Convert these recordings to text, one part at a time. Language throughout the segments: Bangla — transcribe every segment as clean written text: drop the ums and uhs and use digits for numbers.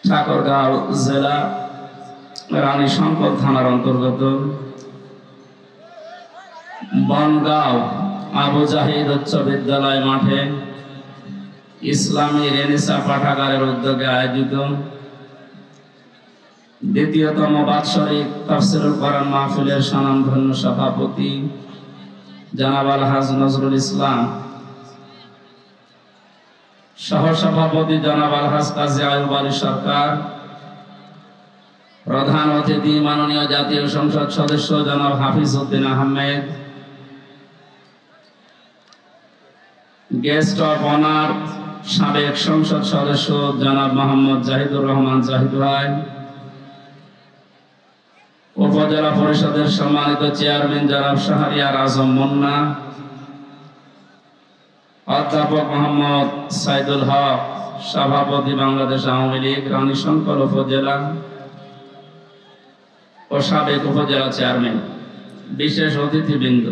ঠাকুরগাঁও জেলা রানী শঙ্কর থানার অন্তর্গত বনগাঁও আবু জাহিদ উচ্চ বিদ্যালয় মাঠে ইসলামী রেনেসাঁ পাঠাগারের উদ্যোগে আয়োজিত দ্বিতীয়তম বাৎসরিক তাফসীরুল কোরআন মাহফিলের স্বনামধন্য সভাপতি জনাব আলহাজ নজরুল ইসলাম, সহসভাপতি জনাব আলহাজ কাজী আয়ুব আলী সরকার, প্রধান অতিথি মাননীয় জাতীয় সংসদ সদস্য জনাব Hafiz Uddin Ahmed, guest of honour সাবেক সংসদ সদস্য জনাব মোহাম্মদ জাহিদুর রহমান জাহিদ ভাই, উপজেলা পরিষদের সম্মানিত চেয়ারম্যান জনাব শাহরিয়ার আজম মুন্না, অধ্যাপক মোহাম্মদ সাইদুল হক, সভাপতি বাংলাদেশ আওয়ামী লীগ রানী শঙ্কর উপজেলা ও সাবেক উপজেলা চেয়ারম্যান, বিশেষ অতিথিবৃন্দ,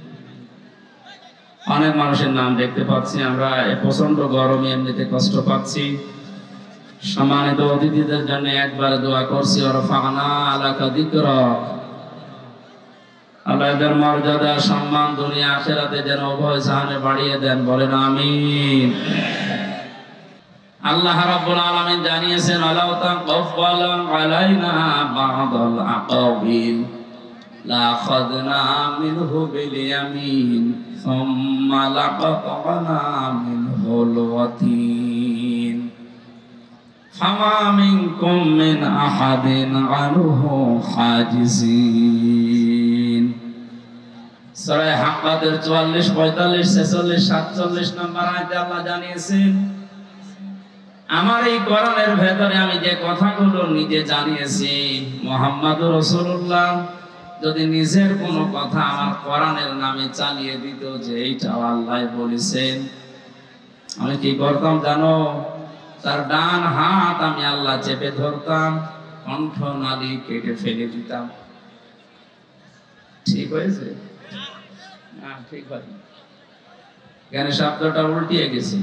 অনেক মানুষের নাম দেখতে পাচ্ছি। আমরা প্রচন্ড গরমে এমনিতে কষ্ট পাচ্ছি। সম্মানিত অতিথিদের জন্য একবার দোয়া করছি, ওরফানা আলাকা যিকরাক, আল্লাহ এদের মর্যাদা সম্মান দুনিয়া আখিরাতে যেন উভয় জাহানে বাড়িয়ে দেন, বলেন আমিন। আল্লাহ রাব্বুল আলামিন জানিয়েছেন, আলাউ তাকাফালা আলাইনা বা'দাল আকাবিল লাখাযনা মিনহু বিল ইয়ামিন সুম্মা লাকাতানা মিনহুল ওয়াতিন ফামা মিনকুম মিন আহাদিন আনহু হাজিজিন। সূরা হাক্কাতের 44, 45, 46, 47 নম্বর আয়াতে আল্লাহ জানিয়েছেন, আমার এই কোরআনের ভেতরে আমি যে কথাগুলো নিজে জানিয়েছি, মুহাম্মদুর রাসূলুল্লাহ যদি নিজের কোনো কথা আমার কোরআনের নামে চালিয়ে দিত যে এইটা আল্লাহ বলেছেন, আমি কি করতাম জানো? তার ডান হাত আমি আল্লাহ চেপে ধরতাম, কণ্ঠনালী কেটে ফেলে দিতাম। ঠিক হয়েছে? না, ঠিক হয়নি। কেন শব্দটা উল্টিয়ে গেছে।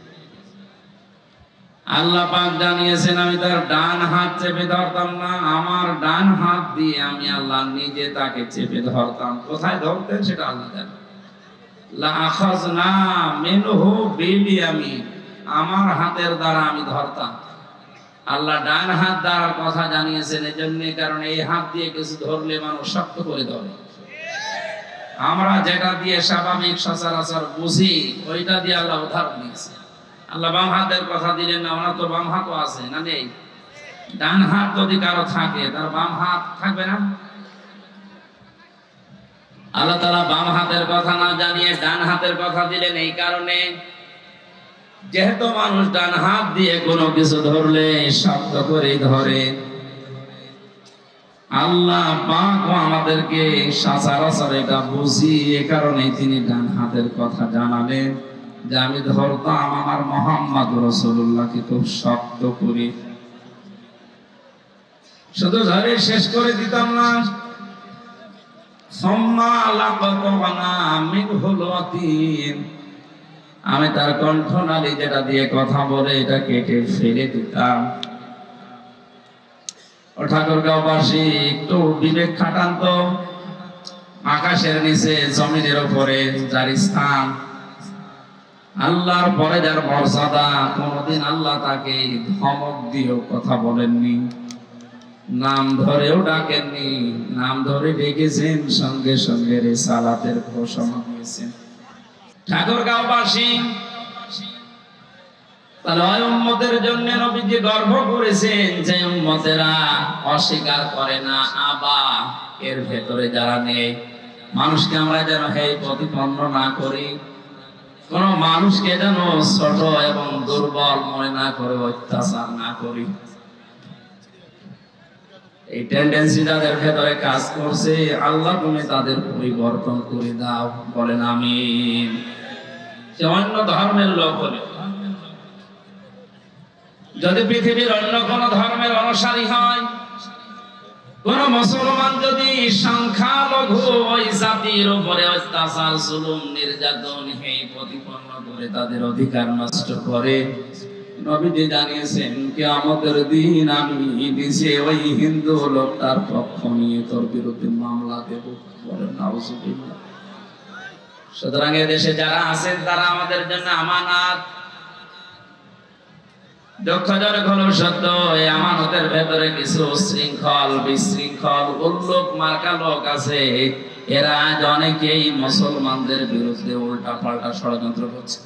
আল্লাহ পাক জানিয়েছেন, আমি তার ডান হাত চেপে ধরতাম না, আমার ডান হাত দিয়ে আমি আল্লাহ নিজে তাকে চেপে ধরতাম। কোথায় ধরতেন সেটা আল্লাহ জানেন। লা আখাযনা মিনহু বিল ইয়ামিন, আমার হাতের দ্বারা আমি ধরতাম। আল্লাহ ডান হাত দ্বারার কথা জানিয়েছেন এজন্য, কারণ এই হাত দিয়ে কিছু ধরলে মানুষ শক্ত করে ধরে। আমরা যেটা দিয়ে স্বাভাবিক সচরাচর বুঝি ওইটা দিয়ে আল্লাহ উদাহরণ দিয়েছে। আল্লাহ বাম হাতের কথা দিলেন না, ওনার তো বাম হাতও আছে না, নেই? ডান হাত যদি কারো থাকে তার বাম হাত থাকবে না? আল্লাহ তাআলা বাম হাতের কথা না জানিয়ে ডান হাতের কথা দিলেন এই কারণে, যেহেতু মানুষ ডান হাত দিয়ে কোনো কিছু ধরলে শক্ত করে ধরে, আল্লাহ পাক আমাদেরকে সচরাচর এটা বুঝি, এ কারণে তিনি ডান হাতের কথা জানালেন যে আমি ধরতাম আমার মুহাম্মদ রাসূলুল্লাহকে খুব শক্ত করে, শুধু ধরে শেষ করে দিতাম না। সুম্মা লাকাতানা মিনহুল ওয়াতিন, আমি তার কণ্ঠনালী যেটা দিয়ে কথা বলে এটা কেটে ফেলে দিতাম। ও ঠাকুরগাঁওবাসী, একটু বিবেক খাটান তো। আকাশের নিচে জমিনের উপরে যার স্থান, আল্লাহর পরে যার মর্যাদা, কোনদিন আল্লাহ তাকে ধমক দিয়েও কথা বলেননি, নাম ধরেও ডাকেননি। নাম ধরে ডেকেছেন, সঙ্গে সঙ্গে রিসালাতের ঘোষণা দিয়েছেন। ঠাকুরগাঁওবাসী, তাহলে ওই উম্মতের জন্য নবীজি গর্ব করেছেন যে উম্মতেরা অস্বীকার করে না, আবা এর ভেতরে যারা নেই। মানুষকে আমরা যেন হেয় প্রতিপন্ন না করি, কোন মানুষকে যেন ছোট এবং দুর্বল মনে না করে অত্যাচার না করি। এই টেন্ডেন্সি যাদের ভেতরে কাজ করছে, আল্লাহ তুমি তাদের পরিবর্তন করে দাও, বলেন আমিন। সে অন্য ধর্মের লোক হলে, যদি পৃথিবীর অন্য কোন ধর্মের অনুসারী হয়, কোন মুসলমান যদি সংখ্যালঘু ওই জাতির উপরে অত্যাচার, জুলুম, নির্যাতন, হেয় প্রতিপন্ন করে তাদের অধিকার নষ্ট করে, নবীজি জানিয়েছেন কিয়ামতের দিন আমি নিজে ওই হিন্দু লোকটার পক্ষ নিয়ে তোর বিরুদ্ধে মামলা দেব। বলেন নাউজুবিল্লাহ। সুতরাং দেশে যারা আছেন তারা আমাদের জন্য আমানত। দুঃখজনক হলো সত্য, এই আমানতের ভেতরে কিছু শৃঙ্খল বিশৃঙ্খল উল্লোক মার্কা লোক আছে। এরা আজ অনেকেই মুসলমানদের বিরুদ্ধে উল্টা পাল্টা ষড়যন্ত্র করছে।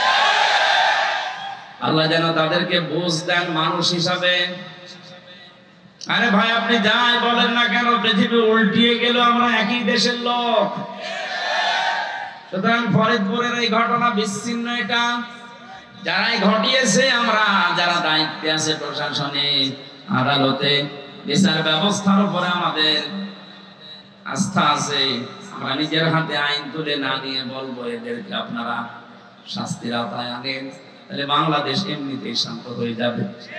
আল্লাহ যেন তাদেরকে বুঝ দেন মানুষ হিসাবে। আরে ভাই, আপনি যাই বলেন না কেন, পৃথিবী উল্টিয়ে গেল, আমরা একই দেশের লোক। সুতরাং ফরিদপুরের এই ঘটনা বিচ্ছিন্ন, এটা যারাই ঘটিয়েছে, আমরা যারা দায়িত্বে আছে প্রশাসনে, আদালতে, বিচার ব্যবস্থার উপরে আমাদের আস্থা আছে। আমরা নিজের হাতে আইন তুলে না নিয়ে বলবো এদেরকে আপনারা শাস্তির আওতায় আনেন, তাহলে বাংলাদেশ এমনিতেই শান্ত হয়ে যাবে।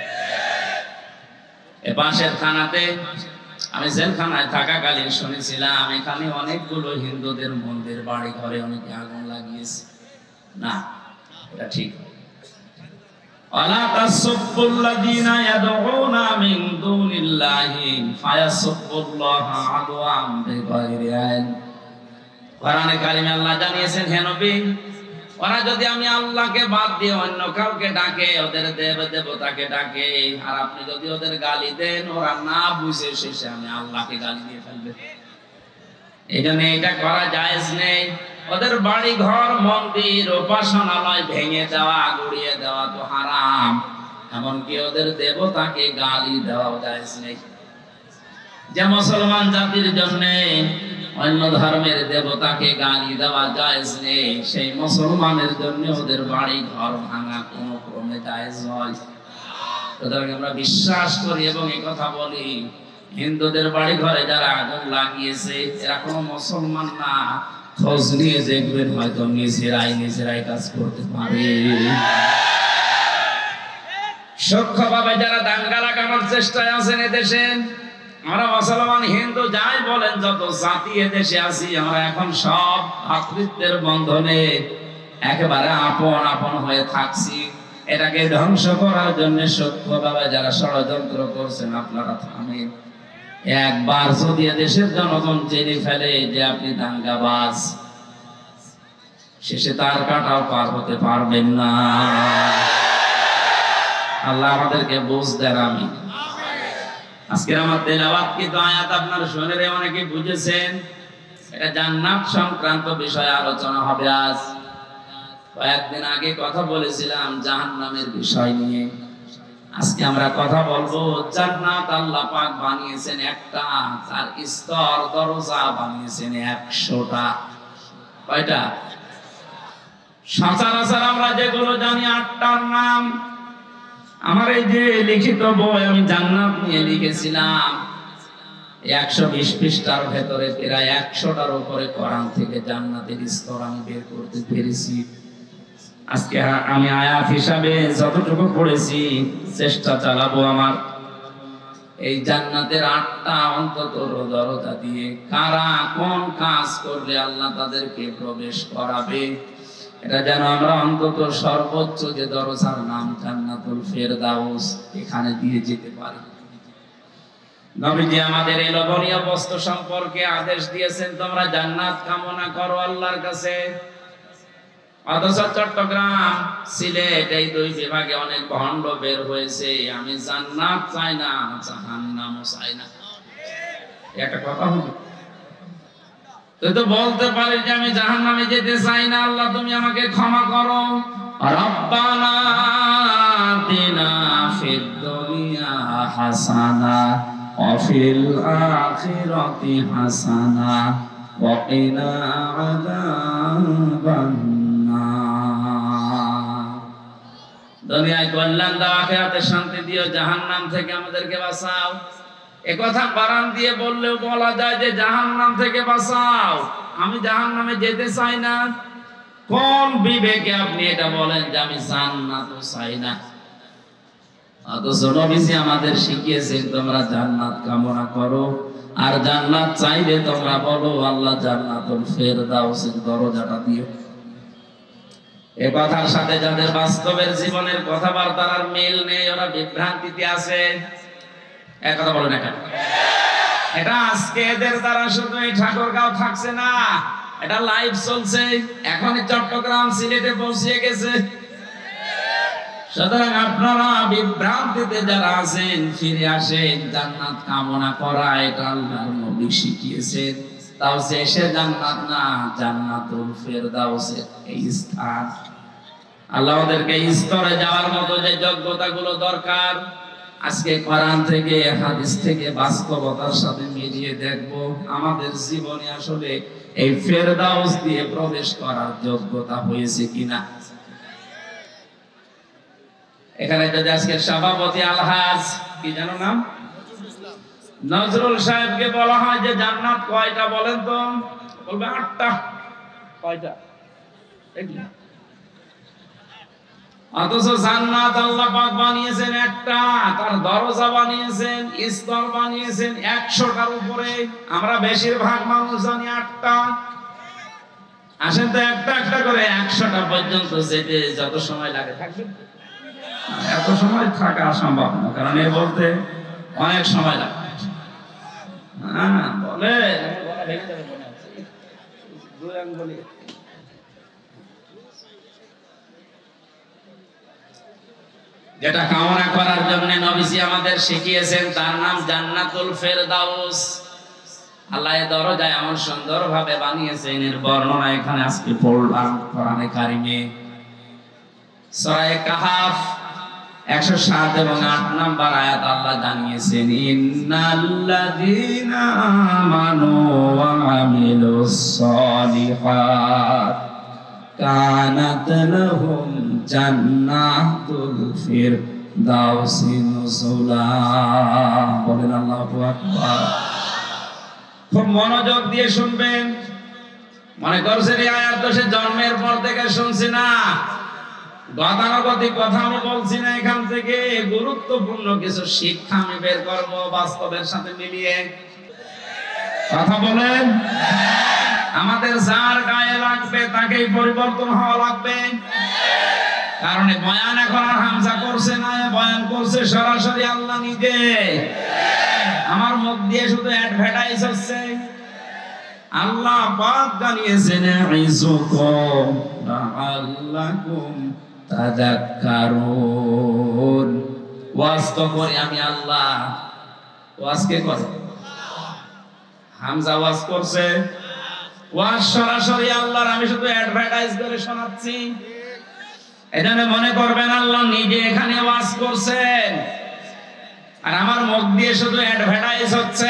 এ পাশের থানাতে আমি জেলখানায় থাকাকালীন শুনেছিলাম এখানে অনেকগুলো হিন্দুদের মন্দির বাড়ি ঘরে অনেকে আগুন লাগিয়েছে। না, এটা ঠিক। ওয়ালা তাসুবুল্লাযীনা ইয়াদউনা মিন দুনিল্লাহি ফায়াসুবুল্লাহা আদওয়াম বিগাইরি ইলম। কোরআনে কারিমে আল্লাহ জানিয়েছেন, হে নবী, ওরা যদি আমি আল্লাহকে বাদ দিয়ে অন্য কাউকে ডাকে, ওদের দেব দেবতাকে ডাকে, আর আপনি যদি ওদের গালি দেন, ওরা না বুঝে শেষে আমি আল্লাহকে গালি দিয়ে ফেলবে। এই জন্য এটা করা জায়েজ নেই। ওদের বাড়ি ঘর মন্দির উপাসনালয় ভেঙে দেওয়া গুড়িয়ে দেওয়া তো হারাম, এমনকি ওদের দেবতাকে গালি দেওয়াও জায়েজ নেই। যে মুসলমান জাতির জন্য অন্য ধর্মের দেবতাকে গালি দেওয়া জায়েজ নেই, সেই মুসলমানের জন্য ওদের বাড়ি ঘর ভাঙা কোন ক্রমে জায়েজ নয়। সুতরাং আমরা বিশ্বাস করি এবং এই কথা বলি, হিন্দুদের বাড়ি ঘরে যারা আগুন লাগিয়েছে এরা কোনো মুসলমান না। খোঁজ নিয়ে দেখবেন হয়তো নিজেরাই কাজ করতে পারে। সূক্ষ্মভাবে যারা দাঙ্গা লাগানোর চেষ্টায় আছেন এদেশে, আমরা মুসলমান হিন্দু যাই বলেন, যত জাতি এদেশে আছি, আমরা এখন সব ভ্রাতৃত্বের বন্ধনে একেবারে আপন আপন হয়ে থাকছি। এটাকে ধ্বংস করার জন্য সূক্ষ্মভাবে যারা ষড়যন্ত্র করছেন, আপনারা থামেন। একবার যদি দেশের জনগণ জেনে ফেলে যে আপনি দাঙ্গাবাজ, শেষে তার কাটাও পার হতে পারবেন না। আল্লাহ আমাদেরকে বুঝ দেন। আমি আজকের আমার তেলাওয়াত কিন্তু আয়াত আপনারা শুনে অনেকে বুঝেছেন, এটা জান্নাত সংক্রান্ত বিষয়ে আলোচনা হবে। আজ কয়েকদিন আগে কথা বলেছিলাম জাহান্নামের বিষয় নিয়ে। আজকে আমরা কথা বলবো জান্নাত আল্লাহ পাক বানিয়েছেন একটা, তার স্তর দরজা বানিয়েছেন 100টা। কয়টা? সচরাচর আমরা যেগুলো জানি 8টার নাম। আমার এই যে লিখিত বই আমি জান্নাত নিয়ে লিখেছিলাম, 120 পৃষ্ঠার ভেতরে প্রায় 100টার উপরে কোরআন থেকে জান্নাতের স্তর আমি বের করতে পেরেছি। আজকে আমি আয়াত হিসাবে যতটুকু পড়েছি চেষ্টা চালাবো আমার এই জান্নাতের 8টা অন্তত দরজা দিয়ে কারা কোন কাজ করলে আল্লাহ তাদেরকে প্রবেশ করাবে, এটা যেন আমরা অন্তত সর্বোচ্চ যে দরজার নাম জান্নাতুল ফেরদাউস, এখানে দিয়ে যেতে পারি। নবীজি আমাদের এই লোভনীয় বস্তু সম্পর্কে আদেশ দিয়েছেন, তোমরা জান্নাত কামনা করো আল্লাহর কাছে। অথচ চট্টগ্রাম, সিলেট এই দুই বিভাগে অনেক ভণ্ড বের হয়েছে। আমি জান্নাত চাই না, জাহান্নামও চাই না। একটা কথা হলো, তুই তো বলতে পারিস যে আমি জাহান্নামে যেতে চাই না, আল্লাহ তুমি আমাকে ক্ষমা করো। রব্বানা আতিনা ফিদ দুনিয়া হাসানা ওয়া ফিল আখিরাতি হাসানা ওয়া কিনা আযাবান নার। দুনিয়ায় কল্যাণ দাও, আখিরাতে শান্তি দিও, জাহান্নাম থেকে আমাদেরকে বাঁচাও। একথা বারান দিয়ে বললেও বলা যায় যে জাহান্নাম থেকে বাঁচাও, আমি জাহান্নামে যেতে চাই না। কোন বিবেকে আপনি এটা বলেন যে আমি জান্নাত চাই না? অথচ নবীজি আমাদের শিখিয়েছেন তোমরা জান্নাত কামনা করো, আর জান্নাত চাইলে তোমরা বলো আল্লাহ জান্নাতুল ফেরদাউসের দরজাটা দিও। এ কথার সাথে যাদের বাস্তবের জীবনের কথাবার্তার আর মিল নেই, ওরা বিভ্রান্তিতে আছে। এক কথা বলে না কেন? এটা আজকে এদের দ্বারা শুধু এই ঠাকুরগাঁও থাকছে না, এটা লাইভ চলছে, এখনই চট্টগ্রাম সিলেটে পৌঁছে গেছে। সুতরাং আপনারা বিভ্রান্তিতে যারা আছেন ফিরে আসেন। জান্নাত কামনা করা এটা আল্লাহর নবী শিখিয়েছেন। তাও সে জান্নাত না, জান্নাতুল ফেরদাউসের এই স্থান। আল্লাহ আমাদেরকে এই স্তরে যাওয়ার মতো যে যোগ্যতাগুলো দরকার, আজকে কোরআন থেকে হাদিস থেকে বাস্তবতার সাথে মিলিয়ে দেখব আমাদের জীবনে আসলে এই ফেরদাউস দিয়ে প্রবেশ করার যোগ্যতা হয়েছে কিনা। এখানে যদি আজকে সভাপতি আলহাজ কি জানো নাম নজরুল সাহেবকে বলা হয় যে জান্নাত কয়টা বলেন তো, বলবে 8টা। কয়টা? অথচ জান্নাত আল্লাহ পাক বানিয়েছেন একটা, তার দরজা বানিয়েছেন, স্তর বানিয়েছেন 100টার উপরে। আমরা বেশিরভাগ মানুষ জানি 8টা। আসেন তো একটা একটা করে 100টা পর্যন্ত যেতে যত সময় লাগে থাকবে। এত সময় থাকা সম্ভব না, কারণ এ বলতে অনেক সময় লাগে। হ্যাঁ বলে যেটা কামনা করার জন্য নবীজি আমাদের শিখিয়েছেন তার নাম জান্নাতুল ফেরদাউস। আল্লাহ এই দরজা এমন সুন্দর ভাবে বানিয়েছেন, এর বর্ণনা এখানে আজকে পড়লাম কোরআনে কারিমে। সূরা কাহাফ 107 এবং 8 নম্বর আয়াত আল্লাহ জানিয়েছেন, ইন্নাল্লাযীনা আমানু ওয়া আমিলুস সলিহাত কানাত লাহুম জান্নাতুল ফিরদাউসি নুজুলা। বলেন আল্লাহু আকবার। খুব মনোযোগ দিয়ে শুনবেন। মনে করছেন এই আয়াত তো সে জন্মের পর থেকে শুনছি না, গতানুগতিক কথা আমি বলছি না, এখান থেকে গুরুত্বপূর্ণ কিছু শিক্ষা আমি বের করব বাস্তবের সাথে মিলিয়ে। কথা বলেন। আমাদের যার গায়ে লাগবে তাকেই পরিবর্তন হওয়া লাগবে। কারণ বয়ান এখন আর হামজা করছে না, বয়ান করছে সরাসরি আল্লাহ নিজে। আমার মুখ দিয়ে শুধু অ্যাডভার্টাইজ হচ্ছে। আল্লাহ পাক জানিয়েছেন, ইযকুম লাআল্লাকুম তাযাক্কারুন। ওয়াজ তো করি আমি আল্লাহ, ওয়াজ কে করে? হামজা ওয়াজ করছে, ওয়াজ সরাসরি আল্লাহর, আমি শুধু অ্যাডভার্টাইজ করে শোনাচ্ছি। এজন্য মনে করবেন আল্লাহ নিজে এখানে ওয়াজ করছেন আর আমার মুখ দিয়ে শুধু অ্যাডভার্টাইজ হচ্ছে।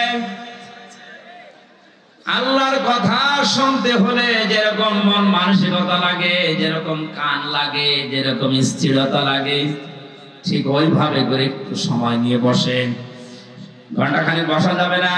আল্লাহর কথা শুনতে হলে যেরকম মন মানসিকতা লাগে, যেরকম কান লাগে, যেরকম স্থিরতা লাগে, ঠিক ওইভাবে করে একটু সময় নিয়ে বসেন। ঘন্টাখানেক বসা যাবে না।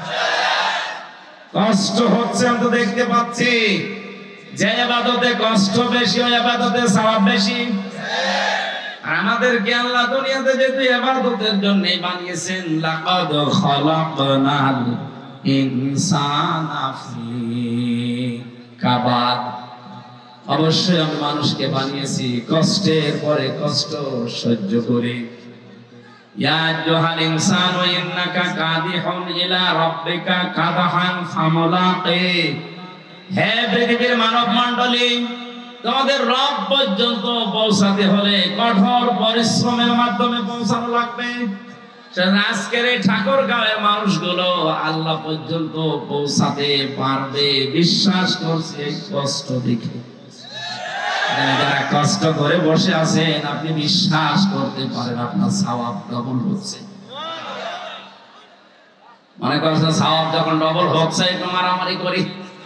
কষ্ট হচ্ছে আমি তো দেখতে পাচ্ছি। যে ইবাদতে কষ্ট বেশি ওই ইবাদতে সওয়াব বেশি। আর আমাদেরকে আল্লাহ দুনিয়াতে যেহেতু ইবাদতের জন্যই বানিয়েছেন, লাকাদ খালাকনাল ইনসানা ফি কাবাদ, অবশ্যই আমি মানুষকে বানিয়েছি কষ্টের পরে কষ্ট সহ্য করে। ইয়া আইয়ুহাল ইনসানু ইন্নাকা কাদিহুন ইলা রাব্বিকা কাদহান ফামুলাকি। হে পৃথিবীর মানব মণ্ডলী, তোমাদের রব পর্যন্ত পৌঁছাতে হলে কঠোর পরিশ্রমের মাধ্যমে পৌঁছানো লাগবে। আজকের এই ঠাকুরগাঁওয়ের মানুষগুলো আল্লাহ পর্যন্ত পৌঁছাতে পারবে বিশ্বাস করছে এই কষ্ট দেখে। যারা কষ্ট করে বসে আছেন আপনি বিশ্বাস করতে পারেন আপনার সওয়াব ডবল হচ্ছে। মনে করছেন সওয়াব যখন ডবল হচ্ছে একটু মারামারি করি,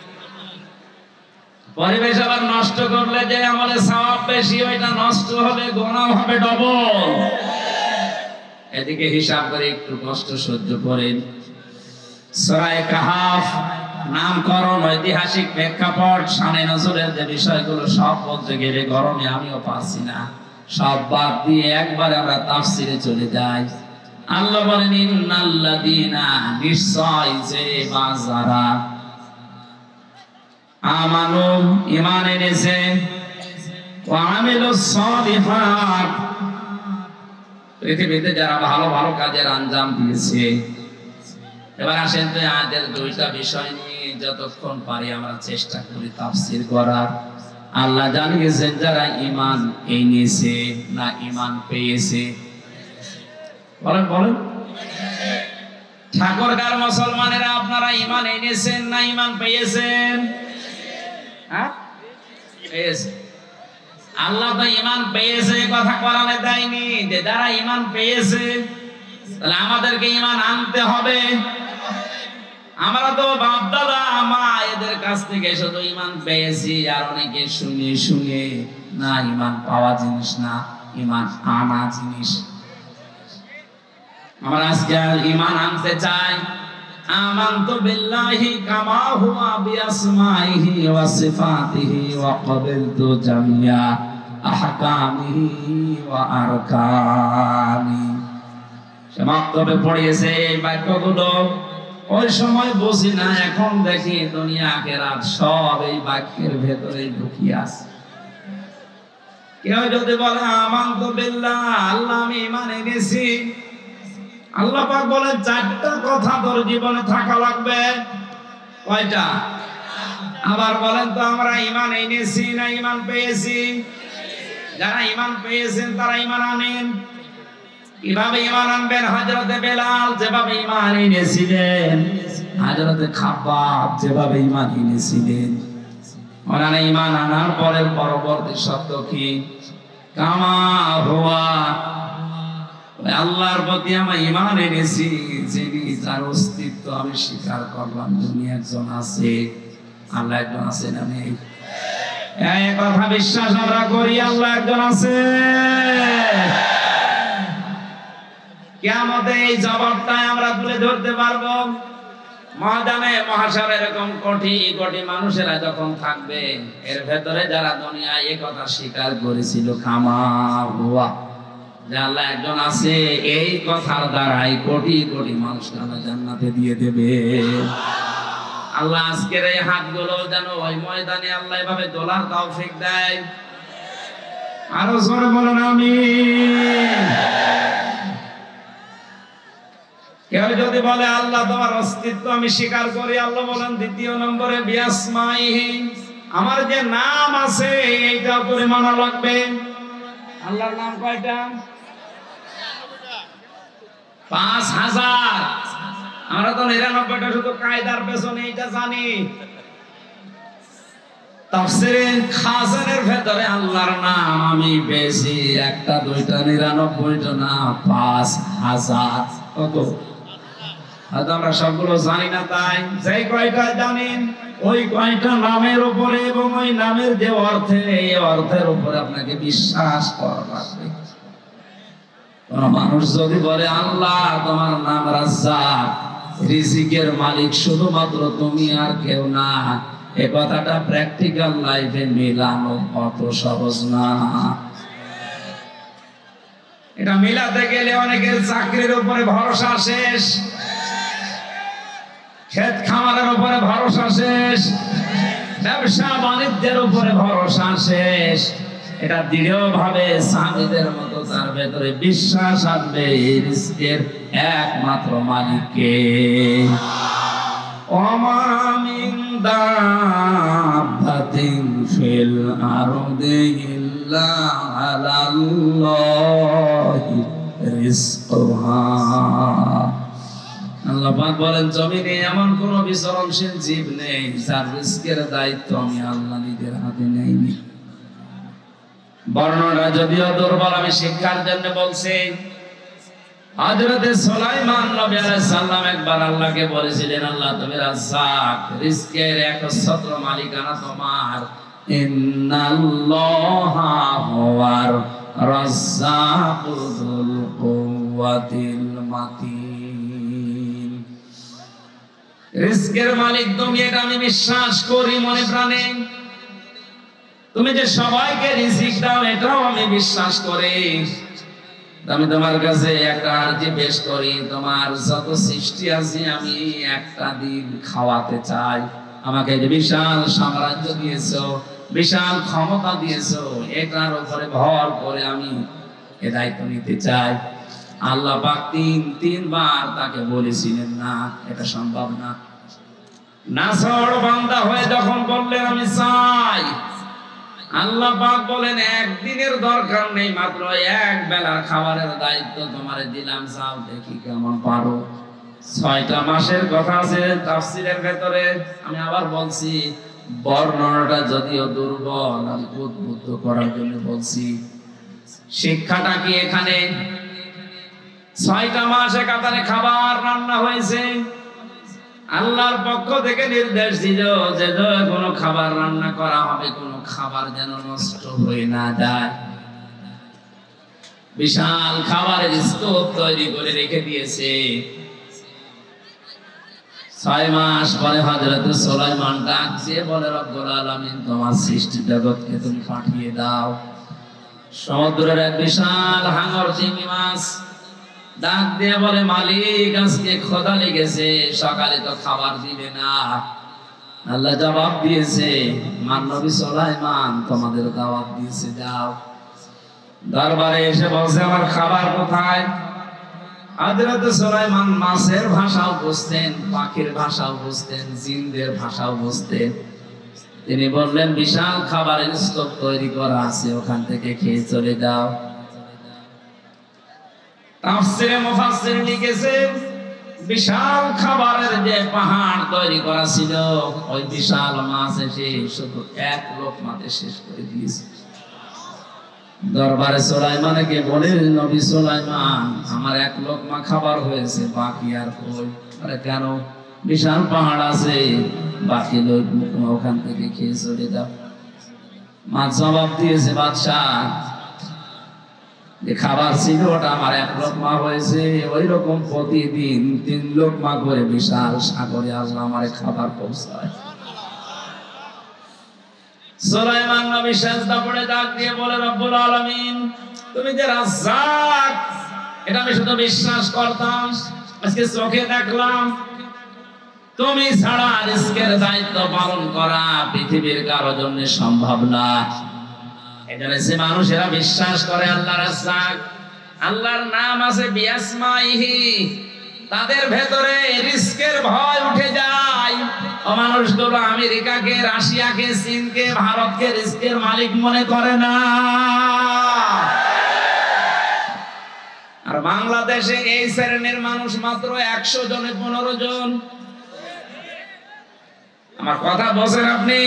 পরিবেশ আবার নষ্ট করলে যে আমলে সওয়াব বেশি, ওইটা নষ্ট হলে গুনাহ হবে ডবল। এদিকে হিসাব করে একটু কষ্ট সহ্য করেন। সূরা কাহাফ নামকরণ, ঐতিহাসিক প্রেক্ষাপট, শানে নজরুলের যে বিষয়গুলো সব বলতে গেলে গরমে আমিও পারছি না, সব বাদ দিয়ে একবার আমরা তাফসিরে চলে যাই। আল্লাহ বলেন, ইন্নাল্লাযীনা, নিশ্চয় যে বাজারা, আমানু ঈমান এনেছে, ওয়া আমিলুস সালিহাত, পৃথিবীতে যারা ভালো ভালো কাজের আঞ্জাম দিয়েছে। এবার আসেন তো আয়াতের দুইটা বিষয় নিয়ে যতক্ষণ পারি আমরা চেষ্টা করি তাফসীর করার। আল্লাহ জানিয়েছেন যারা ঈমান এনেছে না ঈমান পেয়েছে? বলেন বলেন। ঠাকুরগাঁর মুসলমানেরা আপনারা ঈমান এনেছেন না ঈমান পেয়েছেন? হ্যাঁ, পেয়েছে। আল্লাহ তো ঈমান পেয়েছে কথা কোরআনে দেয়নি যে যারা ঈমান পেয়েছে, তাহলে আমাদেরকে ঈমান আনতে হবে। আমরা তো বাপ দাদা মা এদের কাছ থেকে শুধু ঈমান পেয়েছি, আর অনেকে শুনে শুনে না, ঈমান পাওয়া জিনিস না, ঈমান আনা জিনিস। আমরা আজকে ঈমান আনতে চাই। আমানতু বিল্লাহি কামা হুয়া বিআসমাইহি ওয়া সিফাতিহি ওয়া ক্বাবিলতু জামিয়া আহকামিহি ওয়া আরকানি। সমাপ্তবে পড়িয়েছে এই বাক্যগুলো। ওই সময় বুঝি না, এখন দেখি দুনিয়া আখিরাত সব এই বাক্যের ভেতরে ঢুকিয়ে আছে। কেউ যদি বলে আমানতু বিল্লাহ, আল্লাহ আমি ঈমান এনেছি, আল্লাহ পাক বলেন চারটা কথা তোর জীবনে থাকা লাগবে। কয়টা? আবার বলেন তো আমরা ঈমান এনেছি না ঈমান পেয়েছি? যারা ঈমান পেয়েছেন তারা ঈমান আনেন। কিভাবে ঈমান আনবেন? হযরতে বেলাল যেভাবে ঈমান এনেছিলেন, হযরতে খাব্বাব যেভাবে ঈমান এনেছিলেন, ওনারা ঈমান আনার পরে পরবর্তী শব্দ কি? কামা হুয়া, আল্লাহর প্রতি আমি ঈমান এনেছি, যিনি যার অস্তিত্ব আমি স্বীকার করলাম, যিনি একজন আছে। আল্লাহ একজন আছে না নেই? এই কথা বিশ্বাস আমরা করি, আল্লাহ একজন আছে। কিয়ামতে এই জবাবটা আমরা তুলে ধরতে পারবো। ময়দানে মহাশারে এরকম কোটি কোটি মানুষেরা যখন থাকবে, এর ভেতরে যারা দুনিয়ায় এই কথা স্বীকার করেছিল কামা হুয়া, যে আল্লাহ একজন আছে, এই কথার দ্বারাই কোটি কোটি মানুষকে আল্লাহ জান্নাতে দিয়ে দেবে। আল্লাহ আজকের এই হাতগুলো যেন ওই ময়দানে আল্লাহ এভাবে দোলার তৌফিক দেয়। আরো জোরে বলুন আমিন। কেউ যদি বলে আল্লাহ তোমার অস্তিত্ব আমি স্বীকার করি, আল্লাহ বলেন দ্বিতীয় নম্বরে বিআসমাইহি, আমার যে নাম আছে এইটা করে মানা লাগবে। আল্লাহর নাম কয়টা? 5000। আমরা তো 99টা শুধু কায়দার পেছনে এটা জানি। তাফসীরে খাজানের ভেতরে আল্লাহর নাম আমি পেয়েছি একটা দুইটা 99টা না, 5000। কত? হয়তো আমরা সবগুলো জানি না, তাই যেই কয়টা জানেন ওই কয়টা নামের উপরে এবং ওই নামের যে অর্থে, এই অর্থের উপরে আপনাকে বিশ্বাস করা লাগবে। কোন মানুষ যদি বলে আল্লাহ তোমার নাম রাজ্জাক, রিজিকের মালিক শুধুমাত্র তুমি আর কেউ না, এ কথাটা প্র্যাকটিক্যাল লাইফে মেলানো অত সহজ না। এটা মেলাতে গেলে অনেকের চাকরির উপরে ভরসা শেষ, ক্ষেত খামারের উপরে ভরসা শেষ, ব্যবসা বাণিজ্যের উপরে ভরসা শেষ। এটা দৃঢ়ভাবে সাহাবীদের মতো তার ভেতরে বিশ্বাস আনবে এই রিজিকের একমাত্র মালিককে। ওমা মিন দাব্বাতিন ফিল আরদি ইল্লা আলাল্লাহি রিজকুহা। আল্লাহ পাক বলেন জমিনে এমন কোন বিচরণশীল জীব নেই যার রিজকের দায়িত্ব আমি আল্লাহ নিজের হাতে নেইনি। বর্ণনা যদিও দুর্বল, আমি শিক্ষার জন্য বলছি। হযরতে সুলাইমান নবী আলাইহিস সালাম একবার আল্লাহকে বলেছিলেন, আল্লাহ তুমি রাজ্জাক, রিজকের একচ্ছত্র মালিকানা তোমার। ইন্নাল্লাহা হুয়ার রাজ্জাকুল যুল কুওয়াতিল মাতিন। রিজকের মালিক তুমি, এটা আমি বিশ্বাস করি মনে প্রাণে। তুমি যে সবাইকে রিজিক দাও এটাও আমি বিশ্বাস করি। আমি তোমার কাছে একটা আরজি পেশ করি, তোমার যত সৃষ্টি আছে আমি একটা দিন খাওয়াতে চাই। আমাকে যে বিশাল সাম্রাজ্য দিয়েছো, বিশাল ক্ষমতা দিয়েছো, এটার উপরে ভর করে আমি এ দায়িত্ব নিতে চাই। আল্লাহ পাক তিনবার তাকে বলেছিলেন না, এটা সম্ভব না। নাছর বান্দা হয়ে যখন বললেন আমি চাই, আল্লাহ পাক বলেন একদিনের দরকার নেই, মাত্র এক বেলার খাবারের দায়িত্ব তোমারে দিলাম, চাও দেখি কেমন পারো। 6টা মাসের কথা আছে তাফসীরের ভেতরে। আমি আবার বলছি, বর্ণনাটা যদিও দুর্বল, আমি উদ্বুদ্ধ করার জন্য বলছি। শিক্ষাটা কি এখানে? 6টা মাসে কাতারে খাবার রান্না হয়েছে। আল্লাহর পক্ষ থেকে নির্দেশ দিল যে কোনো খাবার রান্না করা হবে, কোনো খাবার যেন নষ্ট হয়ে না যায়। বিশাল খাবারের স্তূপ তৈরি করে রেখে দিয়েছে। 6 মাস পরে হযরত সুলাইমান ডাক দিয়ে বলে, রব্বুল আলামিন তোমার সৃষ্টি জগৎকে তুমি পাঠিয়ে দাও। সমুদ্রের এক বিশাল হাঙর চিংড়ি মাছ ডাক দিয়ে বলে, মালিক আজকে ক্ষুধা লেগেছে, সকালে তো খাবার দিবে না। আল্লাহ জবাব দিয়েছে, মান নবী সুলাইমান তোমাদের দাওয়াত দিয়েছে, যাও। দরবারে এসে বলছে, আমার খাবার কোথায়? হযরত সুলাইমান মাছের ভাষাও বুঝতেন, পাখির ভাষাও বুঝতেন, জিনদের ভাষাও বুঝতেন। তিনি বললেন, বিশাল খাবারের স্তূপ তৈরি করা আছে, ওখান থেকে খেয়ে চলে যাও। তাফসীরে মুফাসসির লিখেছেন, বিশাল খাবারের যে পাহাড় তৈরি করা ছিল, ওই বিশাল মাছ এসে শুধু এক লোকমাতে শেষ করে দিয়েছে। দরবারে সুলাইমানকে বলে, নবী সুলাইমান আমার এক লোকমা খাবার হয়েছে, বাকি আর কই? আরে কেন? বিশাল পাহাড় আছে, বাকি লোকমা ওখান থেকে খেয়ে চলে যাও। মাছ জবাব দিয়েছে, বাদশাহ যে খাবার ছিল ওটা আমার এক লোকমা হয়েছে, ওই রকম প্রতিদিন 3 লোকমা করে বিশাল সাগরে আল্লাহ আমারে খাবার পৌঁছায়। সুলাইমান নবী সেজদা পড়ে ডাক দিয়ে বলে, রব্বুল আলামিন তুমি যে রাজ্জাক, এটা আমি শুধু বিশ্বাস করতাম, আজকে চোখে দেখলাম। তুমি ছাড়া রিজকের দায়িত্ব পালন করা পৃথিবীর কারো জন্য সম্ভব না। এজন্য যে মানুষেরা বিশ্বাস করে আল্লাহ রাজ্জাক, আল্লাহর নাম আছে বিআসমাইহি, তাদের ভেতরে রিজকের ভয় উঠে যায়। ও মানুষগুলো আমেরিকাকে, রাশিয়াকে, চীনকে, ভারতকে রিজকের মালিক মনে করে না। আর বাংলাদেশে এই শ্রেণীর মানুষ মাত্র 100 জনে 15 জন। আমার কথা বোঝেন আপনি?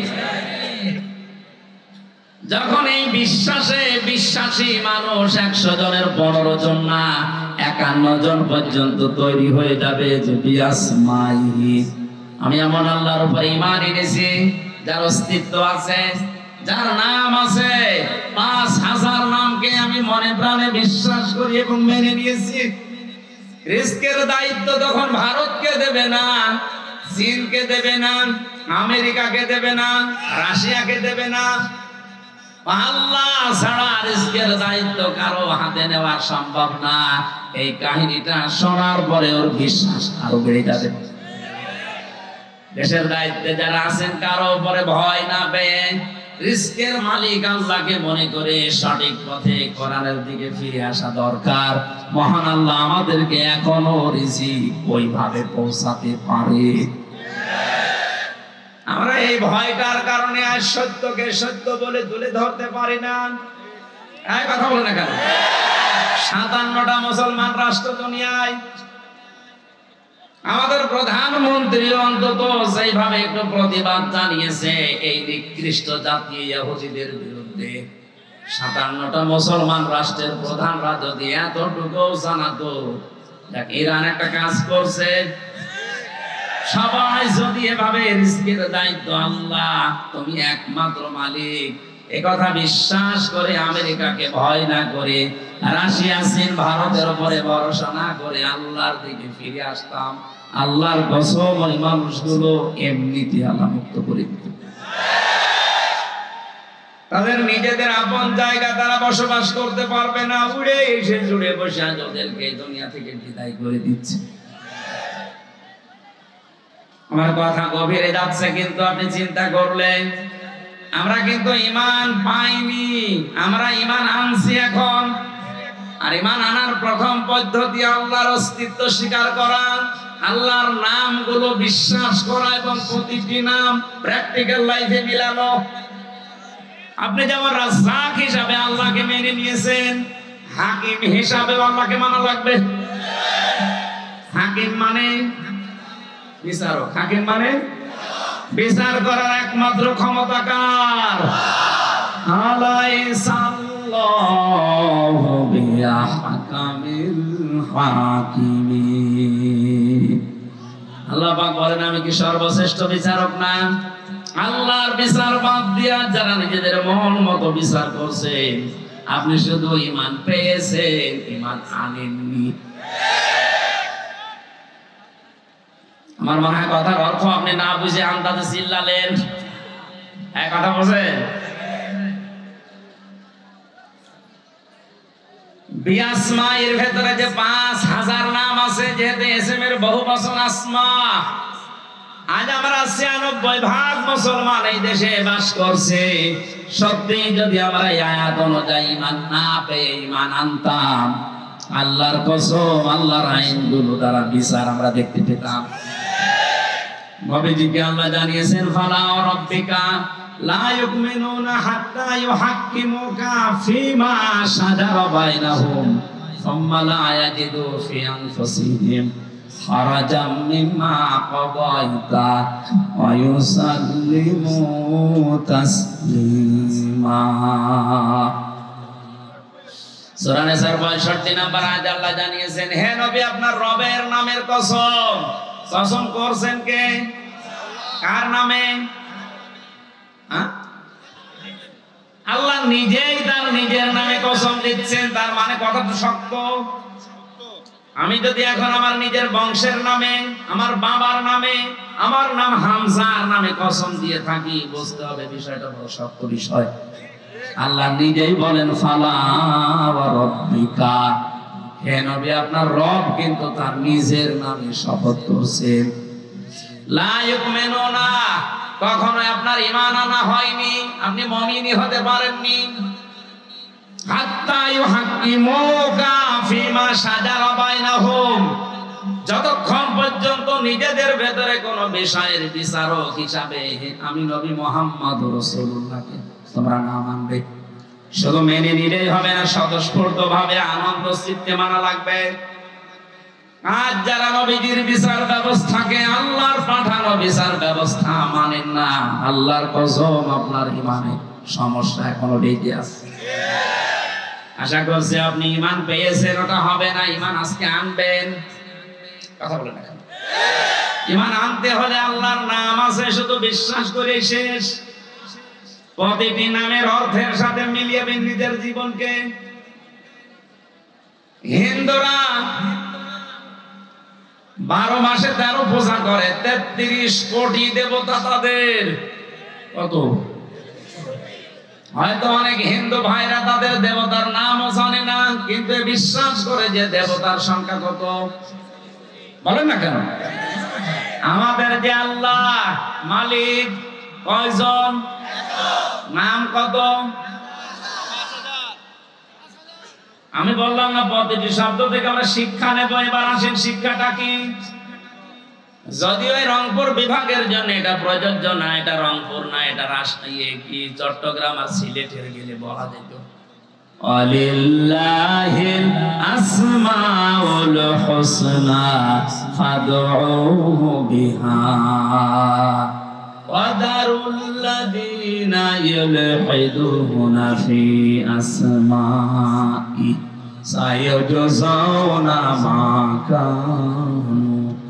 যখন এই বিশ্বাসে বিশ্বাসী মানুষ 100 জনের 15 জন না 51 জন পর্যন্ত তৈরি হয়ে যাবে যে বিআসমাইহি, আমি এমন আল্লাহর উপর ঈমান এনেছি যার অস্তিত্ব আছে, যার নাম আছে, 5000 নামকে আমি মনে প্রাণে বিশ্বাস করি এবং মেনে নিয়েছি। রিজকের দায়িত্ব তখন ভারতকে দেবে না, চীনকে দেবে না, আমেরিকাকে দেবে না, রাশিয়াকে দেবে না। আল্লাহ ছাড়া রিজকের দায়িত্ব কারো হাতে নেওয়া সম্ভব না। এই কাহিনীটা শোনার পরে ওর বিশ্বাস আরো বেড়ে যাবে। দেশের দায়িত্বে যারা আছেন কারো উপরে ভয় না পেয়ে রিজকের মালিক আল্লাহকে মনে করে সঠিক পথে কোরআনের দিকে ফিরে আসা দরকার। মহান আল্লাহ আমাদেরকে এখনো রিজিক ওইভাবে পৌঁছাতে পারে। আমরা এই ভয়টার কারণে আজ সত্যকে সত্য বলে তুলে ধরতে পারি না। এই কথা বলে না কেন? 57টা মুসলমান রাষ্ট্র দুনিয়ায়, আমাদের প্রধানমন্ত্রী অন্তত সেইভাবে একটু প্রতিবাদ জানিয়েছে এই নিকৃষ্ট জাতি ইহুদিদের বিরুদ্ধে। 57টা মুসলমান রাষ্ট্রের প্রধানরা যদি এতটুকু জানাতো, দেখ ইরান একটা কাজ করছে, সবাই যদি এভাবে রিজকের দায়িত্ব আল্লাহ, তুমি একমাত্র মালিক, এই কথা বিশ্বাস করে আমেরিকাকে ভয় না করে, রাশিয়া, চীন, ভারতের উপরে ভরসা না করে আল্লাহর দিকে ফিরে আসতাম, আল্লাহর কসম ওই মানুষগুলো এমনিতে আল্লাহ মুক্ত করে দিত। তাদের নিজেদের আপন জায়গা তারা বসবাস করতে পারবে না, উড়ে এসে জুড়ে বসে ওদেরকে দুনিয়া থেকে বিদায় করে দিচ্ছে। আমার কথা গভীরে যাচ্ছে, কিন্তু আপনি চিন্তা করলেন আমরা কিন্তু ঈমান পাইনি, আমরা ঈমান আনছি এখন। আর ঈমান আনার প্রথম পদ্ধতি আল্লাহর অস্তিত্ব স্বীকার করা, আল্লাহর নামগুলো বিশ্বাস করা এবং প্রতিটি নাম প্র্যাকটিক্যাল লাইফে মিলানো। আপনি যেমন রাজ্জাক হিসাবে আল্লাহকে মেনে নিয়েছেন, হাকিম হিসাবে আল্লাহকে মানা লাগবে। হাকিম মানে বিচারক, হাকিম মানে বিচার করার একমাত্র ক্ষমতা কার? আলাইসাল্লাহু বিআহকামিল হাকিমিন। আল্লাহ পাক বলেন আমি কি সর্বশ্রেষ্ঠ বিচারক না? আল্লাহর বিচার বাদ দিয়া যারা নিজেদের মন মতো বিচার করছে, আপনি শুধু ঈমান পেয়েছেন, ঈমান আনেননি। আমার মনে হয় কথার অর্থ আপনি না বুঝে আন্দাজে চিল্লালেন। এক কথা বলছেন, বিআসমা এর ভেতরে যে 5000 নাম আছে, যেহেতু ইসম এর বহু বচন আসমা। আজ আমরা 96% মুসলমান এই দেশে বাস করছে। সত্যি যদি আমরা এই আয়াত অনুযায়ী ঈমান না পেয়ে ঈমান আনতাম, আল্লাহর কসম আল্লাহর আইনগুলো দ্বারা বিচার আমরা দেখতে পেতাম। নবীজিকে আল্লাহ জানিয়েছেন ফালা রাব্বিকা লা ইউমিনুনা হাত্তা ইউহাক্কিমুকা ফিমা শাজারা বাইনাহুম সুম্মা লা ইয়াজিদু ফি আনফুসিহিম হারাজাম মিম্মা কাদাইতা ওয়া ইউসাল্লিমু তাসলিমা। সূরা নিসার 65 নম্বর আয়াতে আল্লাহ জানিয়েছেন, হে নবী আপনার রবের নামের কসম। কসম করছেন কে? কার নামে? আল্লাহ নিজেই তার নিজের নামে কসম দিচ্ছেন। তার মানে কথা তো শক্ত। আমি যদি এখন আমার নিজের বংশের নামে, আমার বাবার নামে, আমার নাম হামজার নামে কসম দিয়ে থাকি, বুঝতে হবে বিষয়টা বড় শক্ত বিষয়। আল্লাহ নিজেই বলেন ফালা ওয়া রাব্বিকা, হে নবী আপনার রব কিন্তু তার নিজের নামে শপথ করছেন। লা ইউমিনুনা, কখনো আপনার ঈমান আনা হয়নি, আপনি মুমিনই হতে পারেননি। হাত্তা ইউহাক্কিমুকা ফিমা শাজারা বাইনাহুম, যতক্ষণ পর্যন্ত নিজেদের ভেতরে কোনো বিষয়ের বিচারক হিসাবে আমি নবী মুহাম্মদ রাসূলুল্লাহকে তোমরা না মানবে। শুধু মেনে নিলেই হবে না, স্বতঃস্ফূর্তভাবে আনন্দ চিত্তে মানা লাগবে। আজ যারা নবীজির বিচার ব্যবস্থাকে, আল্লাহর পাঠানো বিচার ব্যবস্থা মানেন না, আল্লাহর কসম আপনার ঈমানে সমস্যা এখনো বেঁচে আছে। আশা করছি আপনি ঈমান পেয়েছেন, ওটা হবে না, ঈমান আজকে আনবেন। কথা বলেন এখন। ঈমান আনতে হলে আল্লাহর নাম আছে, শুধু বিশ্বাস করে শেষ। প্রতিটি নামের অর্থের সাথে মিলিয়েবেন নিজের জীবনকে। হিন্দুরা 12 মাসে 13 পূজা করে, 33 কোটি দেবতা তাদের। কত? হয়তো অনেক হিন্দু ভাইরা তাদের দেবতার নামও জানে না, কিন্তু বিশ্বাস করে যে দেবতার সংখ্যা কত। বলেন না কেন? আমাদের যে আল্লাহ মালিক কয়জন? নাম কত? আমি বললাম না প্রতিটি শব্দ থেকে আমরা শিক্ষা নেব। এবার আসেন শিক্ষাটা কি। যদিও এই রংপুর বিভাগের জন্য এটা প্রযোজ্য না, এটা রংপুর না, এটা রাজশাহী কি চট্টগ্রাম আর সিলেটের গেলে বলা যেত। আলিল্লাহিল আসমাউল হুসনা ফাদউহু বিহা ওয়াদারুল্লাযীনা ইউলহিদুনা ফি আসমাই সায়াজজাউনা মা কানু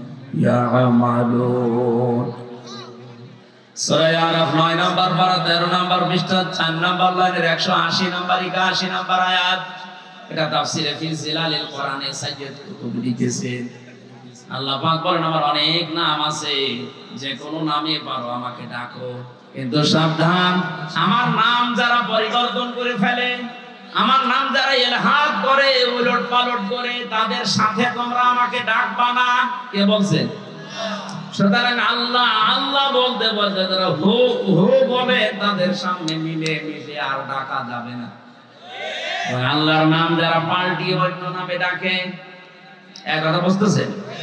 ইয়ামালুন। সূরা আরাফ 9 নম্বর পারা 13 নম্বর পৃষ্ঠা 4 নম্বর লাইনের 180 নম্বর 81 নম্বর আয়াত। এটা তাফসীরে ফি জিলালিল কোরআনে সাইয়্যিদ কুতুবী লিখেছেন। আল্লাহ পাক বলেন আমার অনেক নাম আছে, যে কোনো নামে পারো আমাকে ডাকো, কিন্তু সাবধান, আমার নাম যারা পরিবর্তন করে ফেলে, আমার নাম যারা ইলহাদ করে, উলট পালট করে, তাদের সাথে তোমরা আমাকে ডাকবা না। কে বলছেন? সুতরাং আল্লাহ আল্লাহ বলতে বলতে যারা হো হো বলে তাদের সামনে মিলে মিশে আর ডাকা যাবে না। আল্লাহর নাম যারা পাল্টিয়ে অন্য নামে ডাকে, এক কথা বুঝতেছে,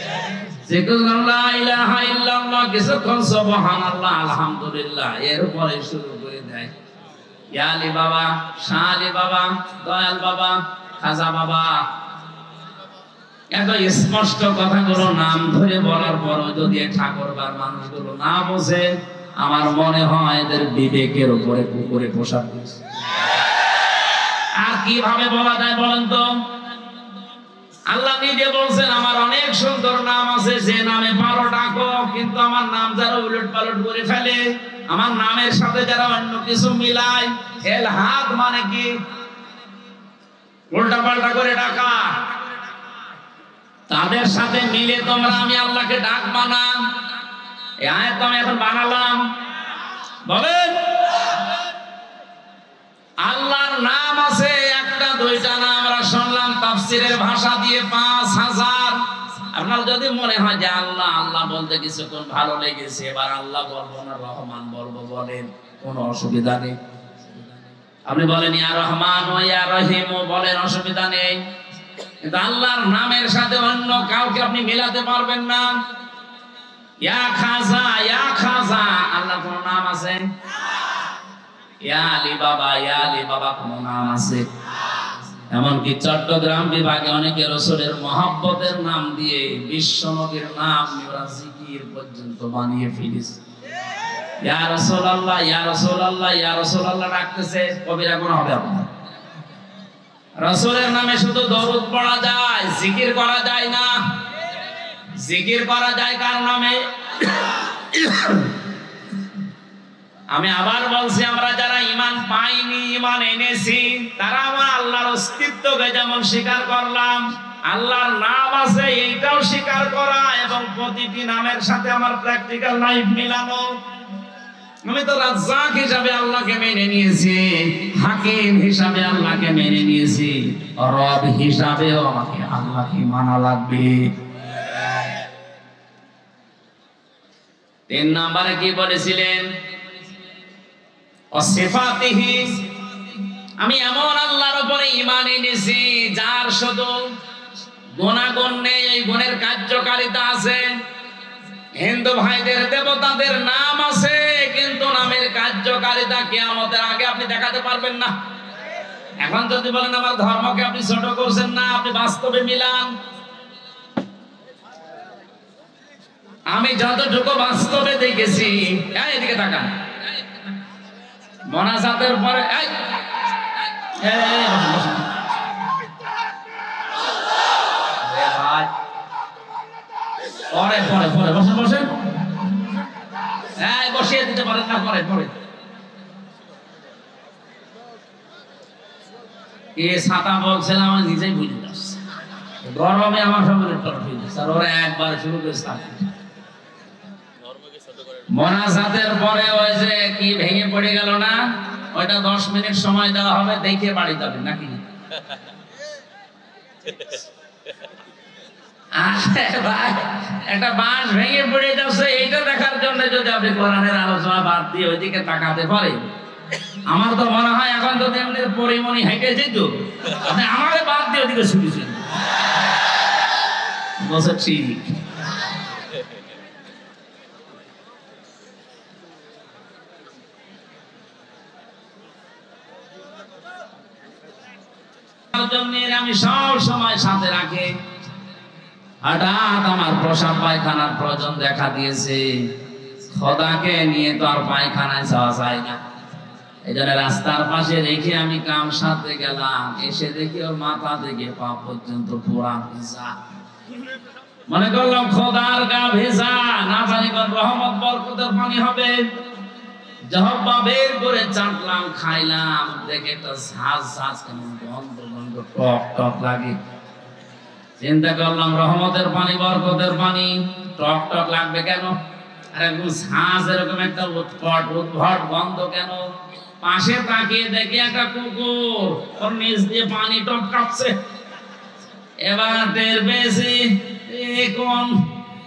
কিছুক্ষণ সুবহানাল্লাহ আলহামদুলিল্লাহ এরপরে শুরু করে দেয় ইয়া আলী বাবা, শাহ আলী বাবা, দয়াল বাবা, খাজা বাবা। এত স্পষ্ট কথাগুলো নাম ধরে বলার পরও যদি ঠাকুরবার মানুষগুলো না বোঝে, আমার মনে হয় এদের বিবেকের উপরে কুকুরে পোশাক দিয়েছে। আর কিভাবে বলা যায় বলেন তো? আল্লাহ নিজে বলছেন আমার অনেক সুন্দর নাম আছে, যে নামে পারো ডাকো, কিন্তু আমার নাম যারা উলট পালট করে ফেলে, আমার নামের সাথে যারা অন্য কিছু মিলায়, এলহাদ মানে কি? উল্টা পাল্টা করে ডাকা। তাদের সাথে মিলে তোমরা আমি আল্লাহকে ডাক বানাম। এই আয়াত আমি এখন বানালাম, বলেন আল্লাহর নাম আছে একটা দুইটা না, আমরা শুনলাম তাফসীরের ভাষা দিয়ে 5000। আপনার যদি মনে হয় যে আল্লাহ আল্লাহ বলতে কিছুক্ষণ ভালো লেগেছে, এবার আল্লাহ বলবো না রহমান বলবো, বলেন, কোনো অসুবিধা নেই। আপনি বলেন ইয়া রহমান ও ইয়া রহিম বলেন, অসুবিধা নেই। কিন্তু আল্লাহর নামের সাথে অন্য কাউকে আপনি মেলাতে পারবেন না। ইয়া খাজা, ইয়া খাজা, আল্লাহ কোন নাম আছে? ইয়া আলী বাবা, ইয়া আলী বাবা কোন নাম আছে? এমনকি চট্টগ্রাম বিভাগে অনেকে রাসূলের মহব্বতের নাম দিয়ে বিশ্ব নবীর নাম ওরা জিকির পর্যন্ত বানিয়ে ফেলেছে। ইয়া রাসূলুল্লাহ, ইয়া রাসূলুল্লাহ, ইয়া রাসূলুল্লাহ ডাকতেছে, কবিরা গুনাহ হবে আপনার। রাসূলের নামে শুধু দরুদ পড়া যায়, জিকির করা যায় না। জিকির করা যায় কার নামে? আমি আবার বলছি, আমরা যারা ঈমান পাইনি, ঈমান এনেছি, তারা আমার আল্লাহর অস্তিত্বকে যেমন স্বীকার করলাম, আল্লাহর নাম আছে এইটাও স্বীকার করা, এবং প্রতিটি নামের সাথে আমার প্র্যাকটিক্যাল লাইফ মিলানো। আমি তো রাজ্জাক হিসাবে আল্লাহকে মেনে নিয়েছি, হাকিম হিসাবে আল্লাহকে মেনে নিয়েছি, রব হিসাবেও আমাকে আল্লাহকে মানা লাগবে। 3 নম্বরে কি বলেছিলেন? অসিফাতিহি, আমি এমন আল্লাহর উপরে ঈমান এনেছি যার শুধু গুণাগুণ নেই, এই গুণের কার্যকারিতা আছে। হিন্দু ভাইদের দেবতাদের নাম আছে, কিন্তু নামের কার্যকারিতা কিয়ামতের আগে আপনি দেখাতে পারবেন না। এখন যদি বলেন আমার ধর্মকে আপনি ছোট করছেন না, আপনি বাস্তবে মিলান। আমি যতটুকু বাস্তবে দেখেছি, এদিকে তাকান, মোনাজাতের পরে পরে পরে পরে বসেন বসেন, বসিয়ে দিতে পারেন না, পরে পরে। এ ছাতা বলছিলাম, আমি নিজেই বুঝে যাচ্ছি, গরমে আমার শরীরের তরফ হয়ে যাচ্ছে, আর ওরা একবার শুরু করেছে। মোনাজাতের পরে ওই যে কি ভেঙে পড়ে গেল না, ওইটা 10 মিনিট সময় দেওয়া হবে, দেখে বাড়ি যাবেন নাকি? ভাই একটা বাঁশ ভেঙে পড়ে যাচ্ছে, এইটা দেখার জন্য যদি আপনি কোরআনের আলোচনা বাদ দিয়ে ওইদিকে তাকাতে পারেন, আমার তো মনে হয় এখন যদি এমনি পরিমণি হেঁটে যেত, আপনি আমাকে বাদ দিয়ে ওইদিকে শুনেছেন বসে। ঠিক আমি সব সময় সাথে রাখি। হঠাৎ আমার প্রসাব পায়খানার প্রয়োজন দেখা দিয়েছে, খোদাকে নিয়ে তো আর পায়খানায় যাওয়া যায় না, এই জন্য রাস্তার পাশে রেখে আমি কাম সারতে গেলাম, এসে দেখি ওর মাথা থেকে পা পর্যন্ত পুরা ভিজা। মনে করলাম খোদার গা ভেজা, না জানি কোন রহমত বরকতের পানি হবে। জহব্বা বের করে চাটলাম, খাইলাম, দেখে একটা ঝাঁজ ঝাঁজ কেমন গন্ধ গন্ধ টক টক লাগে। চিন্তা করলাম রহমতের পানি, বরকতের পানি, টক টক লাগবে কেন? আর একদম ঝাঁজ এরকম একটা উৎকট উদ্ভট গন্ধ কেন? পাশে তাকিয়ে দেখি একটা কুকুর ওর নিচ দিয়ে পানি টপকাচ্ছে। এবার টের পেয়েছি কোন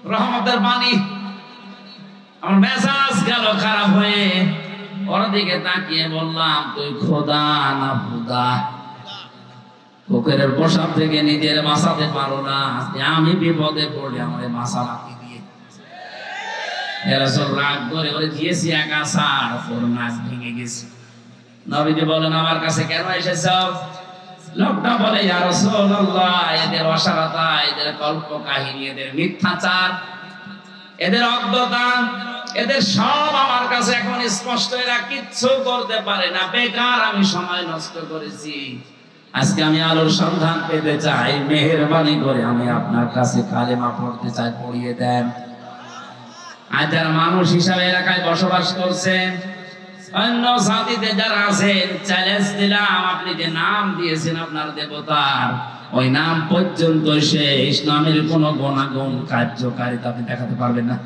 রহমতের বাণী। আমার মেজাজ গেল খারাপ হয়ে, ওর দিকে তাকিয়ে বললাম, তুই খোদা না খুদা? পুকুরের পোশাক থেকে নিজের বাঁচাতে পারো না, আমি বিপদে পড়লে আমার মাছা লাকি দিয়ে রাসূল রাগ করে ওরে দিয়েছি এক আছাড়, ওর নাক ভেঙে গেছে। নবীজি বলেন, আমার কাছে কেন এসেছ? লোকটা বলে, ইয়া রাসূলুল্লাহ, এদের অসারতা, এদের কল্প কাহিনী, এদের মিথ্যাচার, এদের অজ্ঞতা, এদের সব আমার কাছে এখন স্পষ্ট। এরা কিচ্ছু করতে পারে না, বেকার আমি সময় নষ্ট করেছি। আজকে আমি আলোর সন্ধান পেতে চাই, মেহেরবানি করে আমি আপনার কাছে কালেমা পড়তে চাই, পড়িয়ে দেন। আজ যারা মানুষ হিসাবে এলাকায় বসবাস করছেন, অন্য জাতিতে যারা আছেন, চ্যালেঞ্জ দিলাম, আপনি যে নাম দিয়েছেন আপনার দেবতার, ওই নাম পর্যন্ত সে ইসলামের কোন গুণাগুণ কার্যকারিতা আপনি দেখাতে পারবেন না।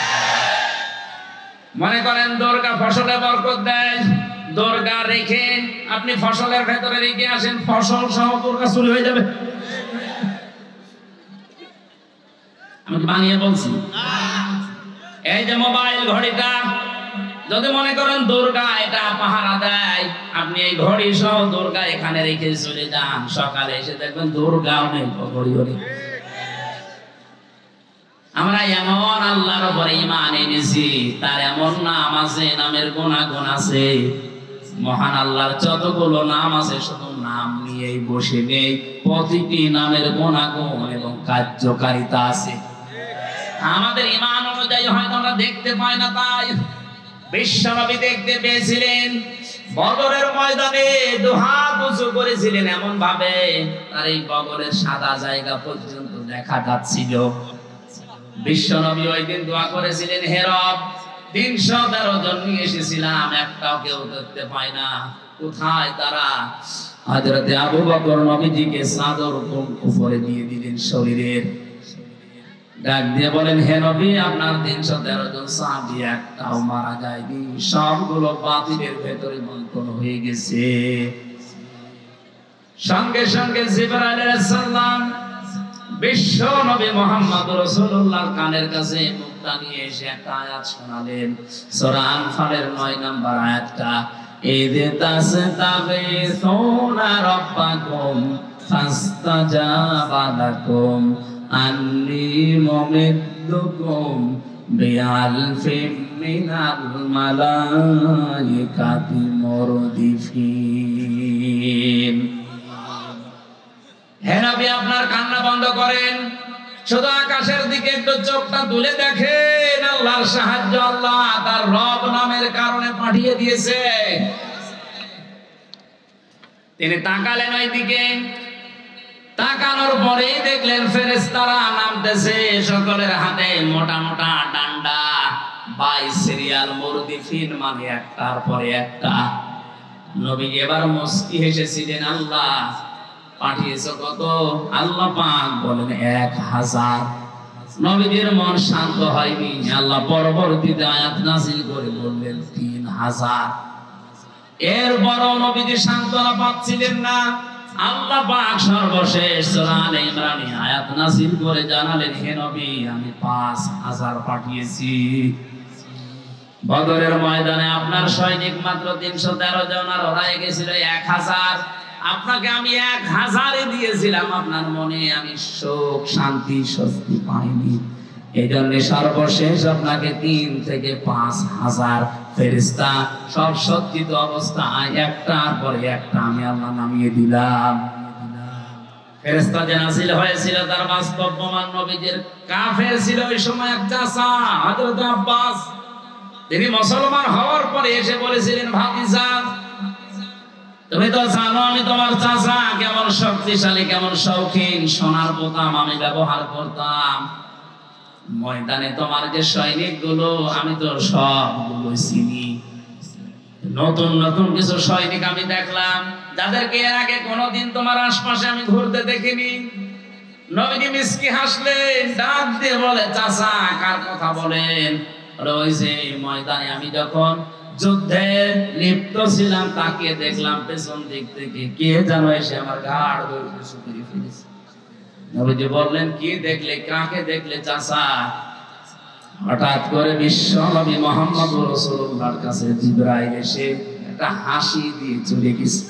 মনে করেন দুর্গা ফসলে বরকত দেয়, দুর্গা রেখে আপনি ফসলের ভেতরে রেখে আসেন, ফসল সহ দুর্গা চুরি হয়ে যাবে। আমি বানিয়ে বলছি। এই যে মোবাইল ঘড়িটা, যদি মনে করেন দুর্গা এটা পাহারা দেয়, আপনি এই ঘড়ি সহ দুর্গা এখানে রেখে চলে যান, সকালে এসে দেখবেন দুর্গাও নেই, ঘড়িও নেই। আমরা এমন আল্লাহর উপরে ঈমান এনেছি, তার এমন নাম আছে, নামের গুণাগুণ আছে, মহান আল্লাহর যতগুলো নাম আছে শুধু নাম নিয়েই বসে নেই, প্রতিটি নামের গুণাগুণ এবং কার্যকারিতা আছে। আমাদের ঈমান অনুযায়ী হয়তো আমরা দেখতে পাই না, তাই বিশ্বনবী দেখতে পেয়েছিলেন, বদরের ময়দানে দুহাত উঁচু করেছিলেন এমন ভাবে তার এই বগলের সাদা জায়গা পর্যন্ত দেখা যাচ্ছিল। বিশ্বনবী ওই দিন দোয়া করেছিলেন, হে রব, 313 জন নিয়ে এসেছিলাম, একটাও কেউ দেখতে পায় না, কোথায় তারা? হযরতে আবু বকর নবীজিকে চাদর উপরে দিয়ে দিলেন শরীরের, ডাক দিয়ে বলেন, হে নবী, আপনার 313 জন সাহাবী একটাও মারা যায়নি, সবগুলো বাতিলের ভেতরে মন্থন হয়ে গেছে। সঙ্গে সঙ্গে জিবরাইল আলাইহিস সালাম বিশ্ব নবী মুহাম্মদ রাসূলুল্লাহর কানের কাছে মুখটা নিয়ে এসে একটা আয়াত শোনালেন, সূরা আনফালের 9 নম্বর আয়াতটা, ইযে তাসতাগীসুনা রাব্বাকুম ফাস্তাজাবা লাকুম আন্নী মুমিদ্দুকুম বিআলফিম মিনাল মালাইকাতি মুরদিফিন। হে নবী, আপনার কান্না বন্ধ করেন, শুধু আকাশের দিকে একটু চোখটা তুলে দেখেন, আল্লাহর সাহায্য আল্লাহ তার রব নামের কারণে পাঠিয়ে দিয়েছে। তিনি তাকালেন ওই দিকে, তাকানোর পরেই দেখলেন ফেরেশতারা নামতেছে, সকলের হাতে মোটা মোটা ডান্ডা, বাই সিরিয়াল মুরদিফিন, মানে একটার পরে একটা। নবী এবার মুস্কি হেসেছিলেন, আল্লাহ পাঠিয়েছো কত? আল্লাহ পাক বলেন 1000। নবীদের মন শান্ত হয়নি, আল্লাহ পরবর্তীতে আয়াত নাযিল করে বললেন 3000। এরপরও নবীজি সান্ত্বনা পাচ্ছিলেন না। আল্লাহ পাক সর্বশেষ সূরা আলে ইমরানে আয়াত নাযিল করে জানালেন, হে নবী, আমি 5000 পাঠিয়েছি। বদরের ময়দানে আপনার সৈনিক মাত্র 313 জন, আর ওরা গেছিল 1000। আপনাকে আমি 1000 দিয়েছিলাম, আপনার মনে আমি সুখ, শান্তি, স্বস্তি পাইনি। এই জন্য সর্বশেষ আপনাকে 3 থেকে 5000 ফেরেশতা সব সজ্জিত অবস্থায় একটার পরে একটা আমি আল্লাহ নামিয়ে দিলাম। ফেরেশতা যে নাযিল হয়েছিল তার বাস্তব প্রমাণ নবীজির কাফের ছিল ওই সময় এক চাচা হযরত আব্বাস। তিনি মুসলমান হওয়ার পরে এসে বলেছিলেন, ভাতিজা, তুমি তো জানো আমি তোমার চাচা কেমন শক্তিশালী, কেমন শৌখিন, সোনার বোতাম আমি ব্যবহার করতাম। ময়দানে তোমার যে সৈনিকগুলো, আমি তো সবগুলো চিনি। নতুন নতুন কিছু সৈনিক আমি দেখলাম, যাদেরকে এর আগে কোনোদিন তোমার আশপাশে আমি ঘুরতে দেখিনি। নবীজি মিষ্টি হাসলেন, ডাক দিয়ে বলে, চাচা কার কথা বলেন? ওই যে ময়দানে আমি যখন যুদ্ধে লিপ্ত ছিলাম, তাকিয়ে দেখলাম পেছন দিক থেকে কে যেন এসে আমার ঘাড় ধরে কিছু করে ফেলেছে। নবীজি বললেন, কি দেখলে, কাকে দেখলে চাচা? হঠাৎ করে বিশ্ব নবী মুহাম্মদুর রাসূলুল্লাহর কাছে জিবরাইল এসে একটা হাসি দিয়ে চলে গেছে।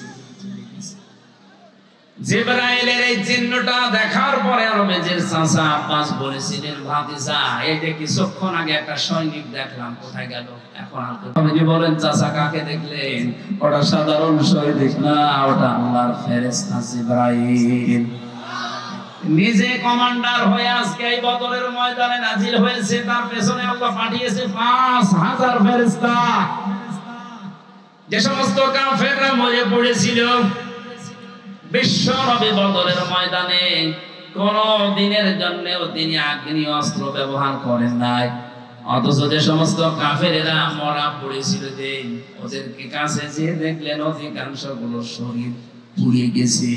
জিবরাইলের এই চিহ্নটা দেখার পরে নবীজির চাচা আব্বাস বলেছিলেন, ভাতিজা, এই যে কিছুক্ষণ আগে একটা সৈনিক দেখলাম, কোথায় গেল? এখন আর নবীজি বলেন, চাচা কাকে দেখলেন? ওটা সাধারণ সৈনিক না, ওটা আল্লাহর ফেরেশতা জিবরাইল। নিজে কমান্ডার হয়ে আজকে এই বদরের ময়দানে নাজিল হয়েছে, তার পেছনে আল্লাহ পাঠিয়েছে 5000 ফেরেশতা। যে সমস্ত কাফেররা মরে পড়েছিল, বিশ্ব নবী বদরের ময়দানে কোন দিনের জন্যও তিনি আগ্নেয় অস্ত্র ব্যবহার করেন নাই। অথচ যে সমস্ত কাফেরেরা মরা পড়েছিল, যে ওদেরকে কাছে যে দেখলেন অধিকাংশ গুলো শরীর পুড়ে গেছে।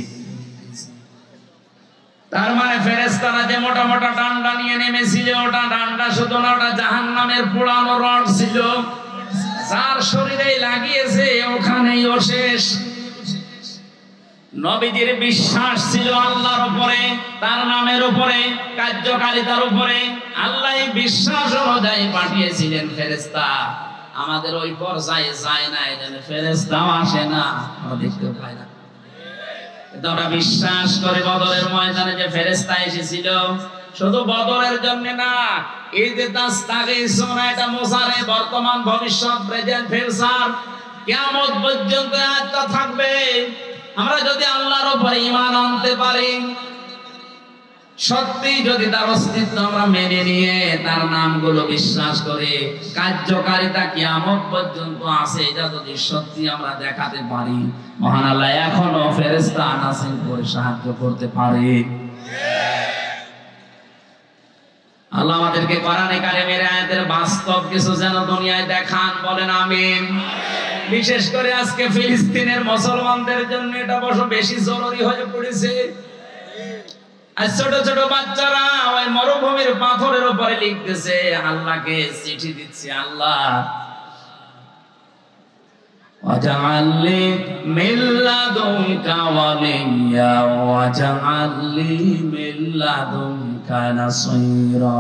তার মানে ফেরেশতারা যে মোটা মোটা ডান্ডা নিয়ে নেমেছিল, ওটা ডান্ডা শুধু না, ওটা জাহান্নামের পোড়ানো রড ছিল। যার শরীরে লাগিয়েছে ওখানেই ও শেষ। নবীজির বিশ্বাস ছিল আল্লাহর উপরে, তার নামের উপরে, কার্যকারিতার উপরে। আল্লাহ বিশ্বাস অনুযায়ী পাঠিয়েছিলেন ফেরেশতা। আমাদের ওই পর্যায়ে যায় না, এজন্য ফেরেশতাও আসে না, আমরা দেখতে পাই না। আমরা বিশ্বাস করে বদরের ময়দানে যে ফেরেশতা এসেছিল, শুধু বদরের জন্য না, এই যে তাস্তাগীসুনা, এটা মুসারে বর্তমান ভবিষ্যৎ, প্রেজেন্ট ফিউচার, কিয়ামত পর্যন্ত আয়াতটা থাকবে। আমরা যদি আল্লাহর উপরে ঈমান আনতে পারি, সত্যি যদি তার অস্তিত্ব আমরা মেনে নিয়ে তার নামগুলো বিশ্বাস করে কার্যকারিতা কিয়ামত পর্যন্ত আছে, এটা যদি সত্যি আমরা দেখাতে পারি, মহান আল্লাহ এখনো ফেরেশতা নাযিল করে সাহায্য করতে পারে। আল্লাহ আমাদেরকে কোরআনে কারিমের আয়াতের বাস্তব কিছু যেন দুনিয়ায় দেখান, বলেন আমিন। বিশেষ করে আজকে ফিলিস্তিনের মুসলমানদের জন্য এটা বড় বেশি জরুরি হয়ে পড়েছে। আর ছোট ছোট বাচ্চারা ওই মরুভূমির পাথরের উপরে লিখতেছে, আল্লাহকে চিঠি দিচ্ছে, আল্লাহ ওয়াজআলনি মিন লাদুনকা ওয়ালিয়্যা ওয়াজআলনি মিন লাদুনকা নাসীরা।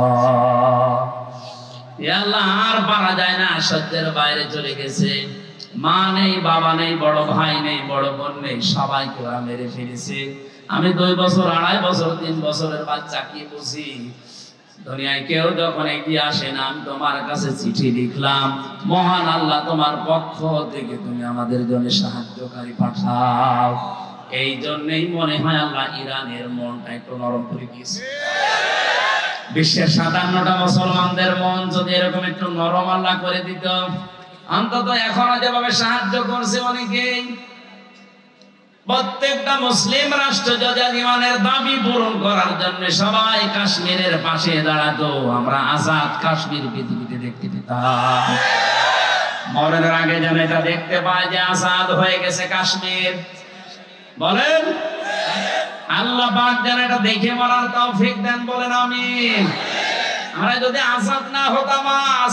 ইয়া আল্লাহ, আর পারা যায় না, সহ্যের বাইরে চলে গেছে। মা নেই, বাবা নেই, বড় ভাই নেই, বড় বোন নেই, সবাইকে ওরা মেরে ফেলেছে। আমি 2 বছর, 2.5 বছর, 3 বছরের বাচ্চা, কি বুঝি? দুনিয়ায় কেউ যখন এগিয়ে আসে না, আমি তোমার কাছে চিঠি লিখলাম, মহান আল্লাহ তোমার পক্ষ থেকে তুমি আমাদের জন্য সাহায্যকারী পাঠাও। এই জন্যই মনে হয় আল্লাহ ইরানের মনটা একটু নরম করে দিয়েছে। বিশ্বের 57টা মুসলমানদের মন যদি এরকম একটু নরম আল্লাহ করে দিত, অন্তত এখনো যেভাবে সাহায্য করছে অনেকেই, প্রত্যেকটা মুসলিম রাষ্ট্র যদি ইমানের দাবি পূরণ করার জন্য সবাই কাশ্মীরের পাশে দাঁড়াতো, আমরা আজাদ কাশ্মীর পৃথিবীতে দেখতে পেতাম। মরণের আগে যেন এটা দেখতে পায় যে আজাদ হয়ে গেছে কাশ্মীর। বলেন আল্লাহ পাক যেন এটা দেখে মরার তৌফিক দেন, বলেন আমিন। আমরা যদি আজাদ না হতাম,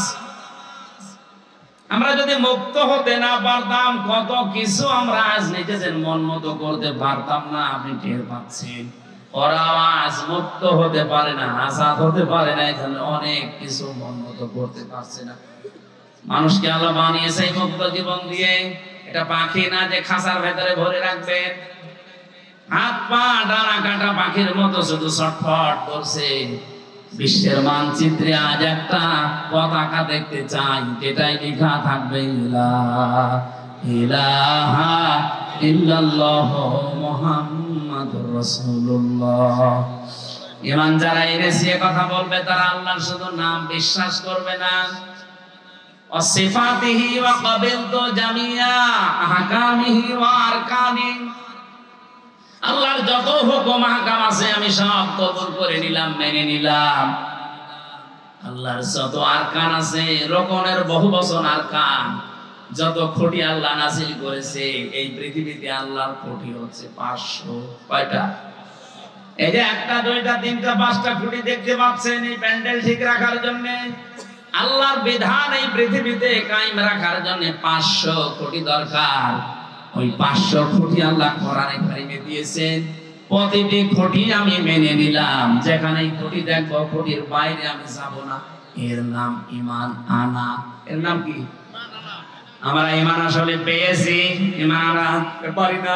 আমরা যদি মুক্ত হতে না পারতাম, কত কিছু আমরা আজ নিজেদের মন মতো করতে পারতাম না। আপনি টের পাচ্ছেন, ওরা আজ মুক্ত হতে পারে না, আজাদ হতে পারে না, এখানে অনেক কিছু মন মতো করতে পারছে না। মানুষকে আল্লাহ বানিয়েছে মুক্ত জীবন দিয়ে। এটা পাখি না যে খাঁচার ভেতরে ভরে রাখবেন, হাত পা ডানা কাটা পাখির মতো শুধু ছটফট করছে। বিশ্বের মানচিত্রে আজ একটা পতাকা দেখতে চাই, যেটাই লেখা থাকবে লা ইলাহা ইল্লাল্লাহ মুহাম্মাদুর রাসূলুল্লাহ। ঈমান যারা এনেছে কথা বলবে, তারা আল্লাহর শুধু নাম বিশ্বাস করবে না, ওয়াসিফাতিহি ওয়া ক্বাবিলতু জামিয়া আহকামিহি ওয়া আরকানি, আল্লাহর যত হুকুম আহকাম আছে আমি সব কবুল করে নিলাম, মেনে নিলাম। আল্লাহর যত আরকান আছে, রকনের বহু বচন আরকান, যত খুঁটি আল্লাহ নাযিল করেছে এই পৃথিবীতে, আল্লাহর খুঁটি হচ্ছে 500। কয়টা? এই যে 1টা 2টা 3টা 5টা খুঁটি দেখতে পাচ্ছেন, এই প্যান্ডেল ঠিক রাখার জন্য। আল্লাহর বিধান এই পৃথিবীতে কায়েম রাখার জন্য 500 খুঁটি দরকার। ওই 500 খুঁটি আল্লাহ কোরআনে কারিমে দিয়েছেন। প্রতিটি খুঁটি আমি মেনে নিলাম, যেখানে খুঁটি দেখবো খুঁটির বাইরে আমি যাব না। এর নাম ঈমান আনা। এর নাম কি? আমরা ঈমান আসলে পেয়েছি, ঈমান আনা পারি না।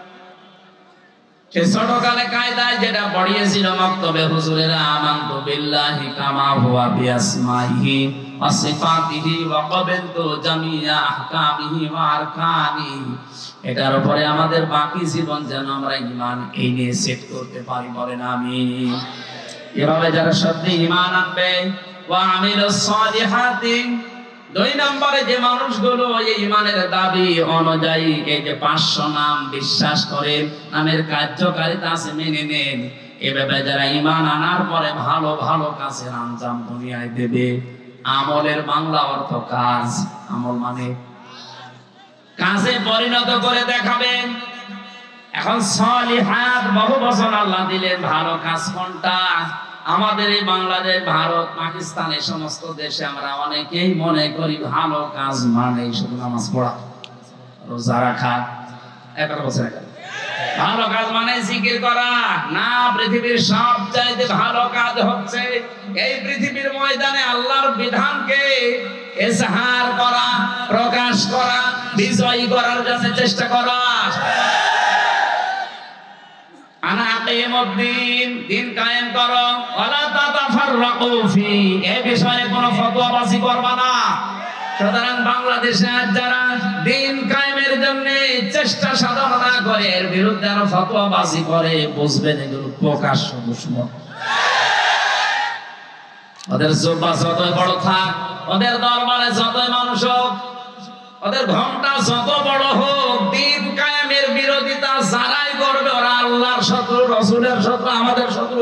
সে ছোটকালে কায়দায় যেটা পড়িয়েছিল মক্তবে হুজুরেরা, আমানতু বিল্লাহি কামা হুয়া বিআসমাইহি ওয়া সিফাতিহি ওয়া ক্বাবালতু জামিআ আহকামিহি ওয়া আরকানিহি, এটার উপরে আমাদের বাকি জীবন যেন আমরা ঈমান এই নিয়ে সেট করতে পারি, বলেন আমিন। এভাবে যারা সত্যি ঈমান আনবে, ওয়া আমিলুস সালিহাতি, 2 নম্বরে যে মানুষগুলো এই ঈমানের দাবি অনুযায়ী এই যে 500 নাম বিশ্বাস করে, নামের কার্যকারিতা আছে মেনে নেন, এভাবে যারা ঈমান আনার পরে ভালো ভালো কাজের আঞ্জাম দুনিয়ায় দেবে। আমলের বাংলা অর্থ কাজ। আমল মানে কাজে পরিণত করে দেখাবেন। এখন সলিহাত বহু বছর আল্লাহ দিলেন, ভালো কাজ কোনটা? আমাদের এই বাংলাদেশ, ভারত, পাকিস্তান, এই সমস্ত দেশে আমরা অনেকেই মনে করি ভালো কাজ মানে শুধু নামাজ পড়া, রোজা রাখা, 11 বছর আগে ভালো কাজ মানে জিকির করা। না, পৃথিবীর সবচাইতে ভালো কাজ হচ্ছে এই পৃথিবীর ময়দানে আল্লাহর বিধানকে ইজহার করা, প্রকাশ করা, বিজয়ী করার জন্য চেষ্টা করা। আনা আকিমুদ্দিন, দিন কায়েম করো, ওয়ালা তাতাফাররাকু ফি, এই বিষয়ে কোনো ফতোয়াবাজি করবা না। সুতরাং বাংলাদেশে আজ যারা দিন কায়েমের জন্য চেষ্টা সাধনা না করে, এর বিরুদ্ধে আরো ফতোয়াবাজি করে, বুঝবেন এগুলো প্রকাশ্য দুশমন। ওদের জুব্বা যতই বড় থাক, ওদের দরবারে যতই মানুষ হোক, ওদের ঘন্টা যত বড় হোক, দিন কায়েমের বিরোধিতা যারাই করবে ওরা আল্লাহর শত্রু, রাসূলের শত্রু, আমাদের শত্রু।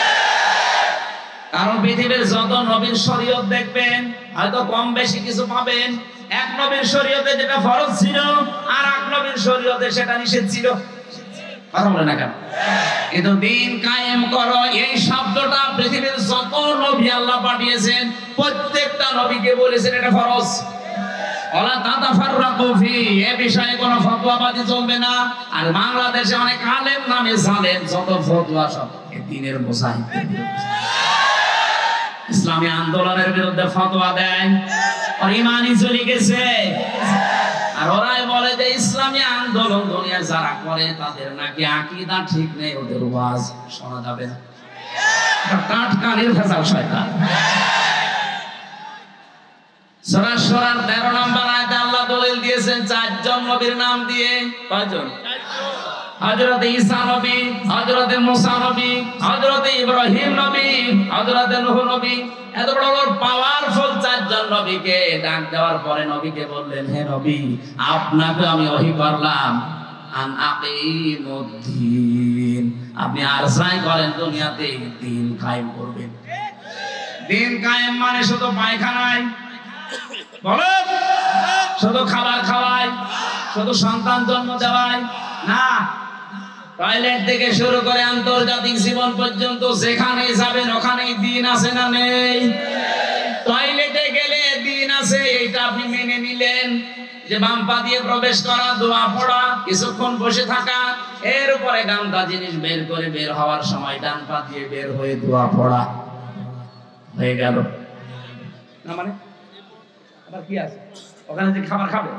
কারণ পৃথিবীর যত নবীর শরীয়ত দেখবেন, হয়তো কম বেশি কিছু পাবেন। এক নবীর শরীয়তে যেটা ফরজ ছিল, আর এক নবীর শরীয়তে সেটা নিষেধ ছিল। কথা বলে না কেন? কিন্তু দিন কায়েম করো, এই শব্দটা পৃথিবীর যত নবী আল্লাহ পাঠিয়েছেন, প্রত্যেকটা নবীকে বলেছেন এটা ফরজ। ওয়ালা তাতাফাররাকু ফি, এই বিষয়ে কোনো ফতোয়াবাজি চলবে না। আর বাংলাদেশে অনেক আলেম নামে জালেম, যত ফতোয়া সব এই দ্বীনের মুজাহিদদের বিরুদ্ধে, ইসলামী আন্দোলনের বিরুদ্ধে ফতোয়া দেয়, আর ঈমানই চলে গেছে। আর ওরাই বলে যে ইসলামী আন্দোলন দুনিয়া যারা করে তাদের নাকি আকীদা ঠিক নেই, ওদের ওয়াজ শোনা যাবে না। টাটকানির ফেসাল শয়তান। সূরা শুরার 13 নম্বর আয়াতে আল্লাহ দলিল দিয়েছেন 4 জন নবীর নাম দিয়ে। কয়জন? হযরত ঈসা নবী, হযরত মুসা নবী, হযরত ইব্রাহিম নবী, হযরত নূহ নবী। এত বড় বড় পাওয়ারফুল 4 জন নবীকে ডাক দেওয়ার পরে নবীকে বললেন, হে নবী, আপনাকে আমি ওহী করলাম আন আকিমুদ্দিন, আপনি আরজাই করেন দুনিয়াতে দিন কায়েম করবেন। দিন কায়েম মানে শুধু পায়খানায় বলেন, শুধু খাবার খাওয়াই, শুধু সন্তান জন্ম দেওয়াই না, টয়লেট থেকে শুরু করে আন্তর্জাতিক জীবন পর্যন্ত যেখানে যাবেন ওখানেই দিন আছে না নেই? টয়লেটে গেলে দিন আছে, এইটা আপনি মেনে নিলেন যে বাম পা দিয়ে প্রবেশ করা, দোয়া পড়া, কিছুক্ষণ বসে থাকা, এর উপরে গামছা জিনিস বের করে বের হওয়ার সময় ডান পা দিয়ে বের হয়ে দোয়া পড়া, হয়ে গেল না? মানে আবার কি আছে ওখানে যে খাবার খাবে?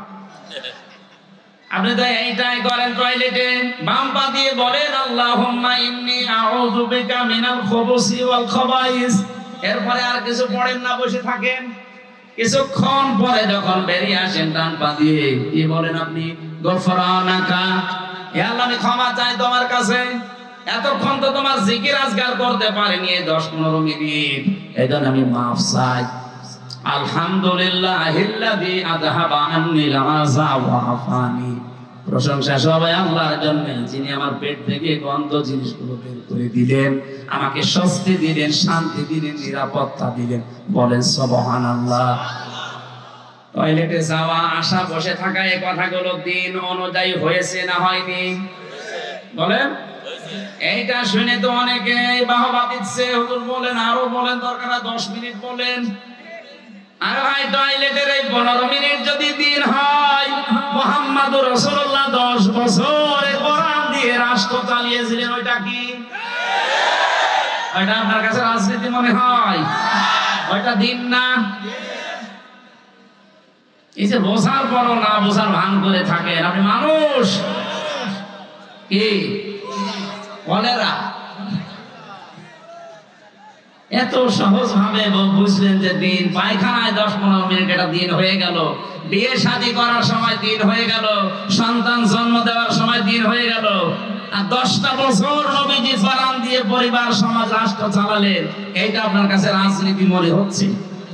আপনি তো এইটাই করেন টয়লেটে, বাম পা দিয়ে বলেন আল্লাহুম্মা ইন্নী আউযু বিকা মিনাল খুবুসি ওয়াল খাবাইস, এরপরে আর কিছু পড়েন না, বসে থাকেন। কিছুক্ষণ পরে যখন বেরিয়ে আসেন ডান পা দিয়ে কি বলেন আপনি? গফরানাকা, হে আল্লাহ আমি ক্ষমা চাই তোমার কাছে, এতক্ষণ তো তোমার জিকির আজকার করতে পারিনি 10-15 মিনিট, এইজন্য আমি মাফ চাই। আলহামদুলিল্লাহিল্লাযী আযহাবা আন্নিল আযা ওয়া আফানি, প্রশংসা সবাই আল্লাহর জন্য, যিনি আমার পেট থেকে গন্ধ জিনিসগুলো বের করে দিলেন, আমাকে স্বস্তি দিলেন, শান্তি দিলেন, নিরাপত্তা দিলেন। বলেন সুবহানাল্লাহ। টয়লেটে যাওয়া, আসা, বসে থাকা, এই কথাগুলো দিন অনুযায়ী হয়েছে না হয়নি? বলেন। এইটা শুনে তো অনেকে বাহবা দিচ্ছে, হুজুর বলেন, আরো বলেন, দরকার 10 মিনিট বলেন। আর ভাই টয়লেটের এই 15 মিনিট যদি দিন হয়, মুহাম্মদুর রাসূলুল্লাহ 10 বছর কোরআন দিয়ে রাষ্ট্র চালিয়েছিলেন, ওইটা কি? ওইটা আপনার কাছে রাজনীতি মনে হয়? ওইটা দিন না? এই যে বোঝার পরও না বোঝার ভান করে থাকেন আপনি। মানুষ কি কলেরা এত সহজ ভাবে বুঝলেন যে দিন, পায়খানায় 10-15 মিনিট এটা দিন হয়ে গেল, বিয়ে শাদী করার সময় দিন হয়ে গেল, সন্তান জন্ম দেওয়ার সময় দিন হয়ে গেল, আর 10টা বছর নবীজি বারান দিয়ে পরিবার সমাজ রাষ্ট্র চালালেন, এইটা আপনার কাছে রাজনীতি মনে হচ্ছে?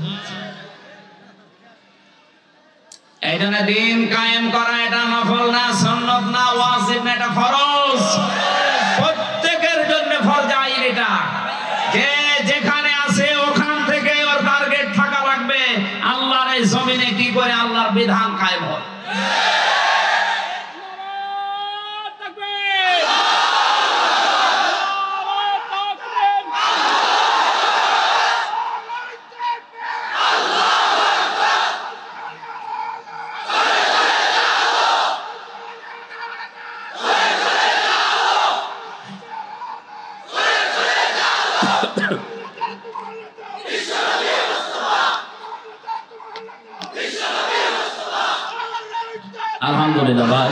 এই জন্য দিন কায়েম করা এটা নফল না, সুন্নাত না, ওয়াজিব না, এটা ফরজ, প্রত্যেকের জন্য ফরজ আইন। এটা যে যেখানে আছে ওখান থেকে ওর টার্গেট থাকা লাগবে আল্লাহর এই জমিনে কি করে আল্লাহর বিধান কায়েম হয়। আলহামদুলিল্লাহ ভাই।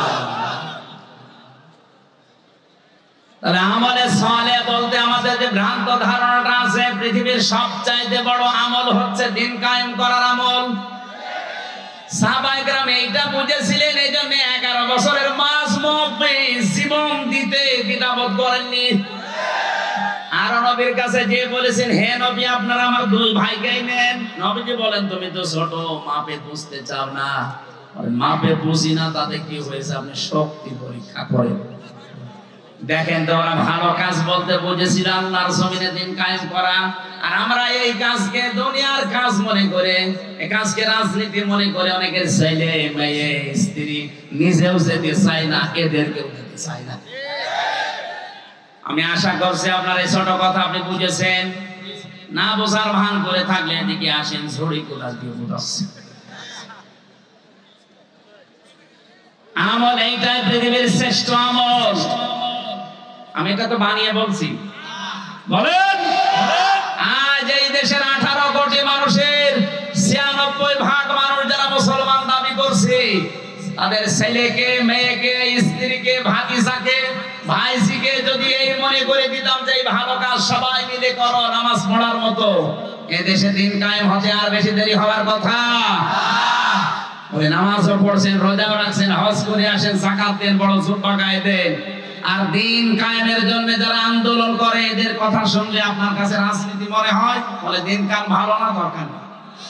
তাহলে আমলে সালেহ বলতে আমাদের যে ভ্রান্ত ধারণাটা আছে, পৃথিবীর সবচাইতে বড় আমল হচ্ছে দিন কায়েম করার আমল। সাহাবায়ে কেরাম এইটা বুঝেছিলেন, এই জন্য 11 বছরের মাজমুবে জীবন দিতে দ্বিধাবোধ করেননি। আর নবীর কাছে যে বলেছেন, হে নবী আপনারা আমার 2 ভাইকেই নেন। নবীজি বলেন, তুমি তো ছোট, মাপে বুঝতে চাও না। মাপে বুঝি না তাতে কি হয়েছে, আপনি শক্তি পরীক্ষা করেন দেখেন তো। ওরা ভালো কাজ বলতে বুঝেছিল আল্লাহর জমিনে দিন কায়েম করা, আর আমরা এই কাজকে দুনিয়ার কাজ মনে করে, এই কাজকে রাজনীতি মনে করে অনেকের ছেলে মেয়ে স্ত্রী নিজেও যেতে চায় না, এদেরকেও যেতে চায় না। আমি আশা করছি আপনার এই ছোট কথা আপনি বুঝেছেন। না বোঝার ভান করে থাকলে এদিকে আসেন, ঝড়ি কোলা দিয়ে বুঝাচ্ছে। আমল এইটাই পৃথিবীর শ্রেষ্ঠ আমল। আমি এটা তো বানিয়ে বলছি, বলেন। আজ এই দেশের 18 কোটি মানুষের 96% মানুষ যারা মুসলমান দাবি করছে, তাদের ছেলেকে, মেয়েকে, স্ত্রীকে, ভাতিজাকে, ভাইজিকে যদি এই মনে করে দিতাম যে এই ভালো কাজ সবাই মিলে করো নামাজ পড়ার মতো, এ দেশে দিন কায়েম হতে আর বেশি দেরি হওয়ার কথা। ওই নামাজও পড়ছেন, রোজাও রাখছেন, হজ করে আসেন, যাকাত দেন, বড় জুব্বা গায়ে দেন, আর দিন কায়েমের জন্য যারা আন্দোলন করে এদের কথা শুনলে আপনার কাছে রাজনীতি মনে হয়? বলে দিন কায়েম ভালো না, দরকার নেই।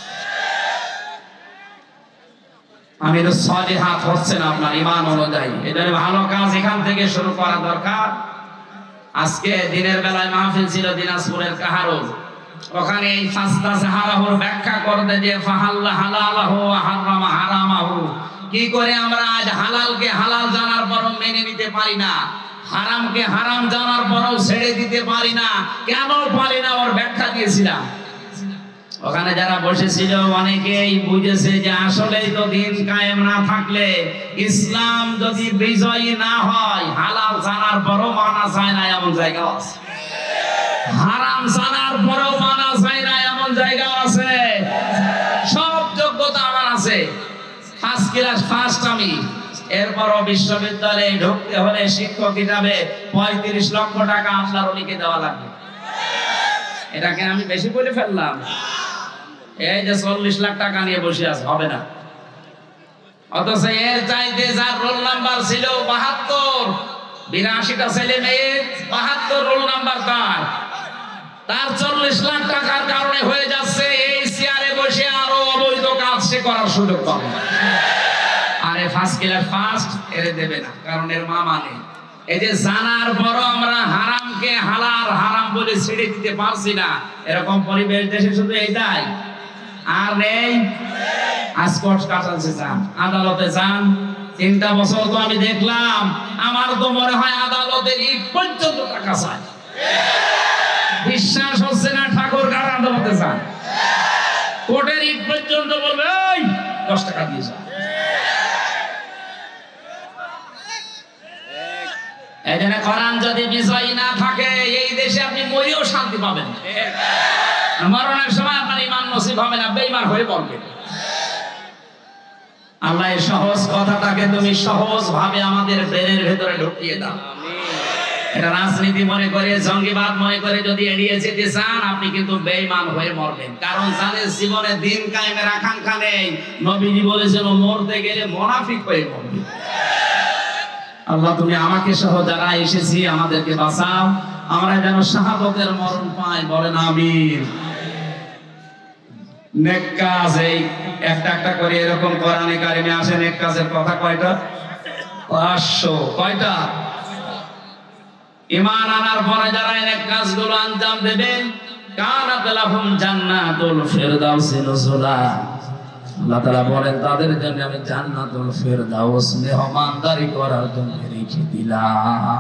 আমির সালিহাত হচ্ছে না আপনার ঈমান অনুযায়ী, এদের ভালো কাজ এখান থেকে শুরু করা দরকার। আজকে দিনের বেলায় মাহফিল ছিল দিনাজপুরের কাহারো, ওখানে এই ফাস্তা সাহারাহুর ব্যাখ্যা করতে যে ফাহাল্লা হালালাহু ওয়া হারামা হারামাহু, কি করে আমরা আজ হালালকে হালাল জানার পরও মেনে নিতে পারি না, হারামকে হারাম জানার পরও ছেড়ে দিতে পারি না, কেন পারি না, ওর ব্যাখ্যা দিয়েছিলাম। ওখানে যারা বসেছিল অনেকেই বুঝেছে যে আসলেই তো দিন কায়েম না থাকলে, ইসলাম যদি বিজয়ী না হয়, হালাল জানার পরও মানা যায় না এমন জায়গা আছে, হারাম জানার পরও মানা যায় না এমন জায়গা আছে। সব যোগ্যতা আমার আছে, ফার্স্ট ক্লাস ফার্স্ট আমি, এরপরও বিশ্ববিদ্যালয়ে ঢুকতে হলে শিক্ষক হিসাবে 35 লক্ষ টাকা আল্লাহর ওলিকে দেওয়া লাগবে। এটাকে আমি বেশি বলে ফেললাম? এই যে 40 লাখ টাকা নিয়ে বসে আছে, হবে না। অথচ এর চাইতে যার রোল নাম্বার ছিল 72, 82টা ছেলে মেয়ে, 72 রোল নাম্বার তার 40 লাখ টাকার কারণে হয়ে যাচ্ছে এই চেয়ারে বসে আরো অবৈধ কাজ সে করার সুযোগ পাবে। আরে ফার্স্ট ক্লাস ফার্স্ট এর দেবে না, কারণ এর মা মানে। এই যে জানার পরও আমরা হারামকে হালাল হারাম বলে ছেড়ে দিতে পারছি না, এরকম পরিবেশ দেশে শুধু এইটাই আর নেই। আজ কোর্ট কাটালছে, যান আদালতে যান, 3টা বছর তো আমি দেখলাম, আমার তো মনে হয় আদালতের ইট পর্যন্ত টাকা চাই। বিশ্বাস হচ্ছে না, ঠাকুর গার আদালতে যান, কোর্টের ইট পর্যন্ত বলবে এই 10 টাকা দিয়ে যান। এই জন্য কোরআন যদি বিজয়ী না থাকে এই দেশে আপনি মরেও শান্তি পাবেন না। মরণের সময় আপনার ঈমান নসিব হবে না, বেঈমান হয়ে মরবেন। আল্লাহ এই সহজ কথাটাকে তুমি সহজ ভাবে আমাদের ব্রেনের ভেতরে ঢুকিয়ে দাও। এটা রাজনীতি মনে করে, জঙ্গিবাদ মনে করে যদি এড়িয়ে যেতে চান আপনি কিন্তু বেঈমান হয়ে মরবেন। কারণ জানেন জীবনে দিন কায়েমের আকাঙ্ক্ষা নেই। নবীজি বলেছেন মরতে গেলে মুনাফিক হয়ে মরবে। আল্লাহ তুমি আমাকে সহ যারা এসেছি আমাদেরকে বাঁচাও, আমরা যেন শাহাদাতের মরণ পাই, বলেন আমিন। নেক কাজ এই একটা একটা করে এরকম কোরআনে কারিমে আসে। নেক কাজের কথা কয়টা? 500। কয়টা? ঈমান আনার পরে যারা নেক কাজগুলো আঞ্জাম দেবেন কানাত লাহুম জান্নাতুল ফিরদাউসি নুজুলা। আল্লাহ তাআলা বলেন তাদের জন্য আমি জান্নাতুল ফিরদাউস মেহমানদারি করার জন্য রেখে দিলাম।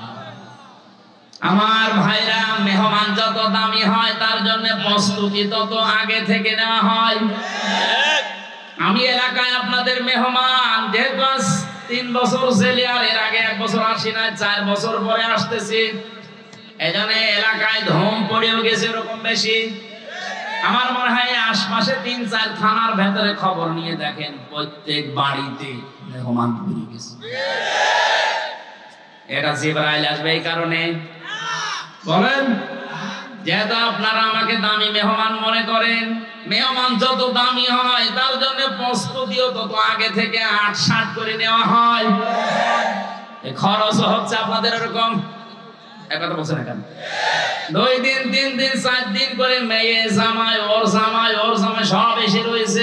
আমার ভাইরা, মেহমান যত দামি হয় তার জন্য প্রস্তুতি তত আগে থেকে নেওয়া হয়। আমি এলাকায় আপনাদের মেহমান, যেহেতু 3 বছর ছেলে আর এর আগে 1 বছর আসি না, 4 বছর পরে আসতেছি, এজন্য এলাকায় ধুম পড়েও গেছে এরকম বেশি। আমার মনে হয় আশপাশে 3-4 থানার ভেতরে খবর নিয়ে দেখেন প্রত্যেক বাড়িতে মেহমান পড়ে গেছে। এটা জিবরাইল আসবে এই কারণে বলেন, যেহেতু আপনারা আমাকে দামি মেহমান মনে করেন, মেহমান যত দামি হয় তার জন্য প্রস্তুতিও তত আগে থেকে 8-7 করে নেওয়া হয়। এই খরচ হচ্ছে আপনাদের এরকম একটা বছর না কেন 2 দিন 3 দিন 4 দিন করে মেয়ে জামাই ওর জামাই সব এসে রয়েছে।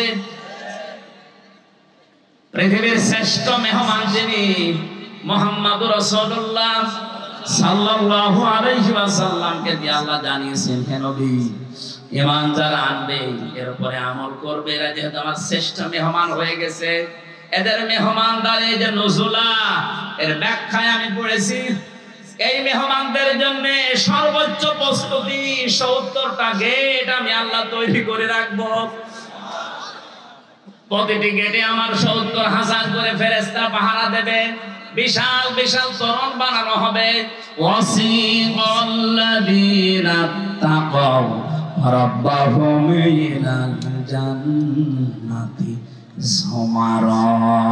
পৃথিবীর শ্রেষ্ঠ মেহমান যিনি মুহাম্মদুর রাসূলুল্লাহ সাল্লাল্লাহু আলাইহি ওয়াসাল্লামকে দিয়ে আল্লাহ জানিয়েছেন, হে নবী ঈমান যারা আনবে এর উপরে আমল করবে, এরা যেহেতু আমার শ্রেষ্ঠ মেহমান হয়ে গেছে, এদের মেহমানদারি যে নুজুলা এর ব্যাখ্যায় আমি পড়েছি, এই মেহমানদের জন্য সর্বোচ্চ প্রস্তুতি 70টা গেট আমি আল্লাহ তৈরি করে রাখবো। প্রতিটি গেটে আমার 70,000 করে ফেরেশতা পাহারা দেবে। বিশাল বিশাল তোরণ বানানো হবে। ওয়াসিকাল্লাযীনা তাকাউ রাব্বাহুম ইলাল জান্নাতি যুমারা।